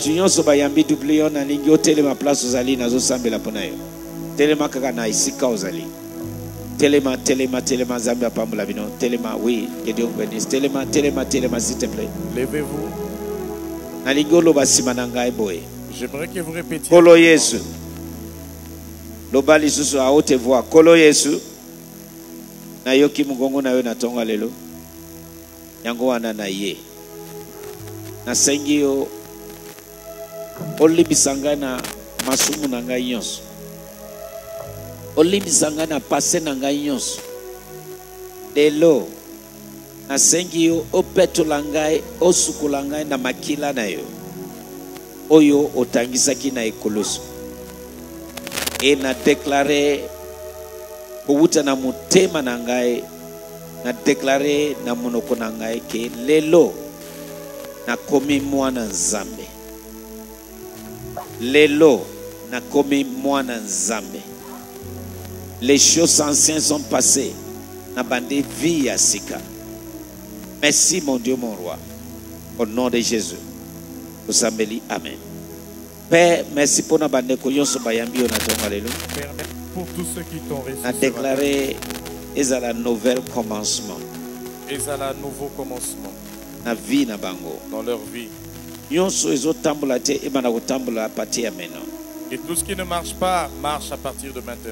Telema, telema, telema, Zambia Pamula Bino, telema, oui, que Dieu bénisse. Telema, telema, telema, s'il te plaît. Levez-vous. Nalingolo basimananga boy. J'aimerais que vous répétiez. Kolo Yesu. Lobali susu a haute voix. Kolo Yesu. Na yoki mugongo na yo na tonga lelo. Yango wana na ye. Na sengi yo. Olibisanga na masumu na ngai nyonso. Olibisanga na pase na ngai nyonso. Lelo na sengi yo opetola ngai osukula ngai na makila na yo. Oyo otangisaki na ekoloso. E na déclaré kowuta na mutema na ngai na déclaré na monoko na ngai ke lelo na komi mwana nzambe. Lelo na komi mwana nzambe. Les choses anciennes sont passées. Nabande vie à sika. Merci mon Dieu, mon roi. Au nom de Jésus. Amen. Père, merci pour nabande koyonso bayambi onatonga alléluia. Père, merci pour tous ceux qui t'ont reçu. A déclaré et à la nouvelle commencement. Et à la nouveau commencement. Na vie na bango. Dans leur vie. Yonso ezotambola te ebana kotambola a partir ya maintenant. Et tout ce qui ne marche pas, marche à partir de maintenant.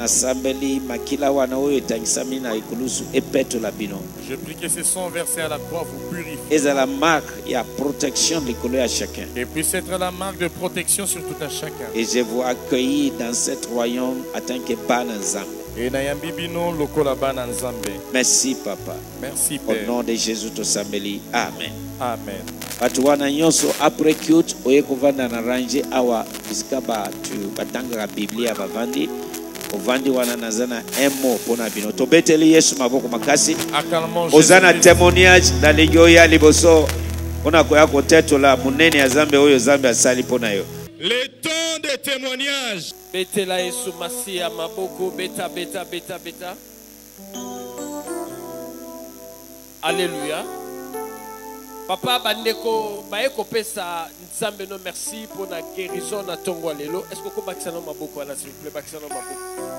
Je prie que ces sons versés à la croix vous purifient. Et la marque, il y a protection de à chacun. Et puisse être la marque de protection sur tout un chacun. Et je vous accueille dans cet royaume en tant que Bananzam. Et Nayambibino lokola Bananzambe. Merci papa. Merci Père. Au nom de Jésus Tosambeli. Amen. Amen. Batuwana nyonso après cute oye kovanda na range awa bisika batu batanga la Biblia bavandi ovandi wana nazana emo pona bino tobeteli Yesu maboko makasi ozana témoignage na ligio ya liboso ona koya kotetola munene ya Zambe oyo Zambe asali pona yo. Le temps de témoignage. Betela Yesu masia maboko beta beta beta beta. Alléluia. Papa bandeko baeko pesa nzambe no merci pour la guérison na tongo lelo. Est-ce que ko bakisano maboko wana s'il vous plaît bakisano maboko.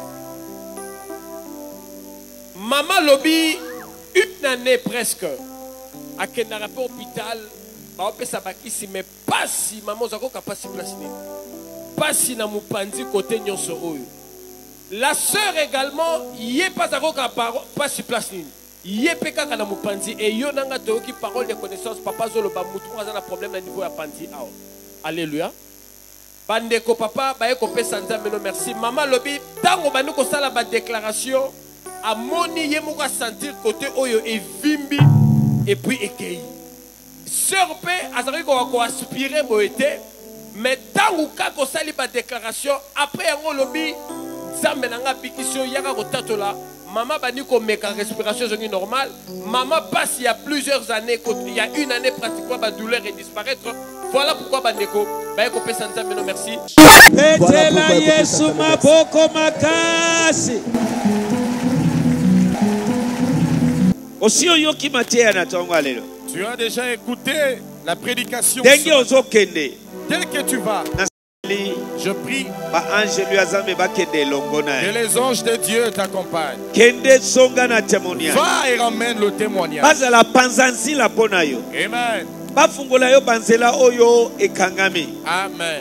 Maman lobi une année presque à kena rapport hôpital ba pesa bakisi mais pas si maman zako ka pas si place ni. Pas si na mupanzi côté nyonso oyo. La sœur également yé pas zako ka pas si place ni. Yepeka kana mupanzi et yo nanga toki parole de connaissance papa zolo ba mutu aza na problème na niveau ya panzi ao. Alléluia. Bandeko papa ba eko pesa nzambe no merci. Maman lobi tango bandi ko sala ba déclaration amoni ye moko sentir côté oyo e vimbi et puis ekei. Sœur pe azaki ko ko aspirer boete mais tango ka ko sali ba déclaration après yango lobi nzambe nanga bikisio yaka ko tatola. Maman bani ko meka respiration zongi normale. Maman passe il y a plusieurs années, il y a une année pratiquement la douleur est disparaître. Voilà pourquoi bandeko ba ko pesa nzambe no merci. Betela Yesu maboko makasi. Osio yo ki matia na tonga lelo. Tu as déjà écouté la prédication. Dengi ozokende. Tel que tu vas. Je prie que les anges de Dieu t'accompagnent. Va et ramène le témoignage. Amen. Amen.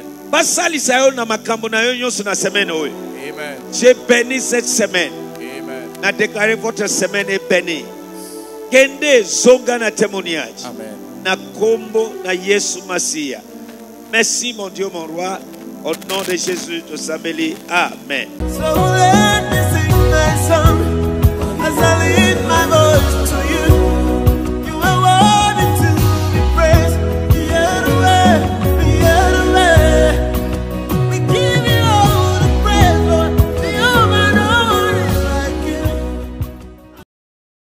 Amen. J'ai béni cette semaine. Amen. Na déclaré votre semaine est bénie. Kende zonga na témoignage. Amen. Na kombo na Yesu Masia. Merci mon Dieu mon roi. Au nom de Jésus de Sameli. Amen. So let me sing my song as I lead my voice to you.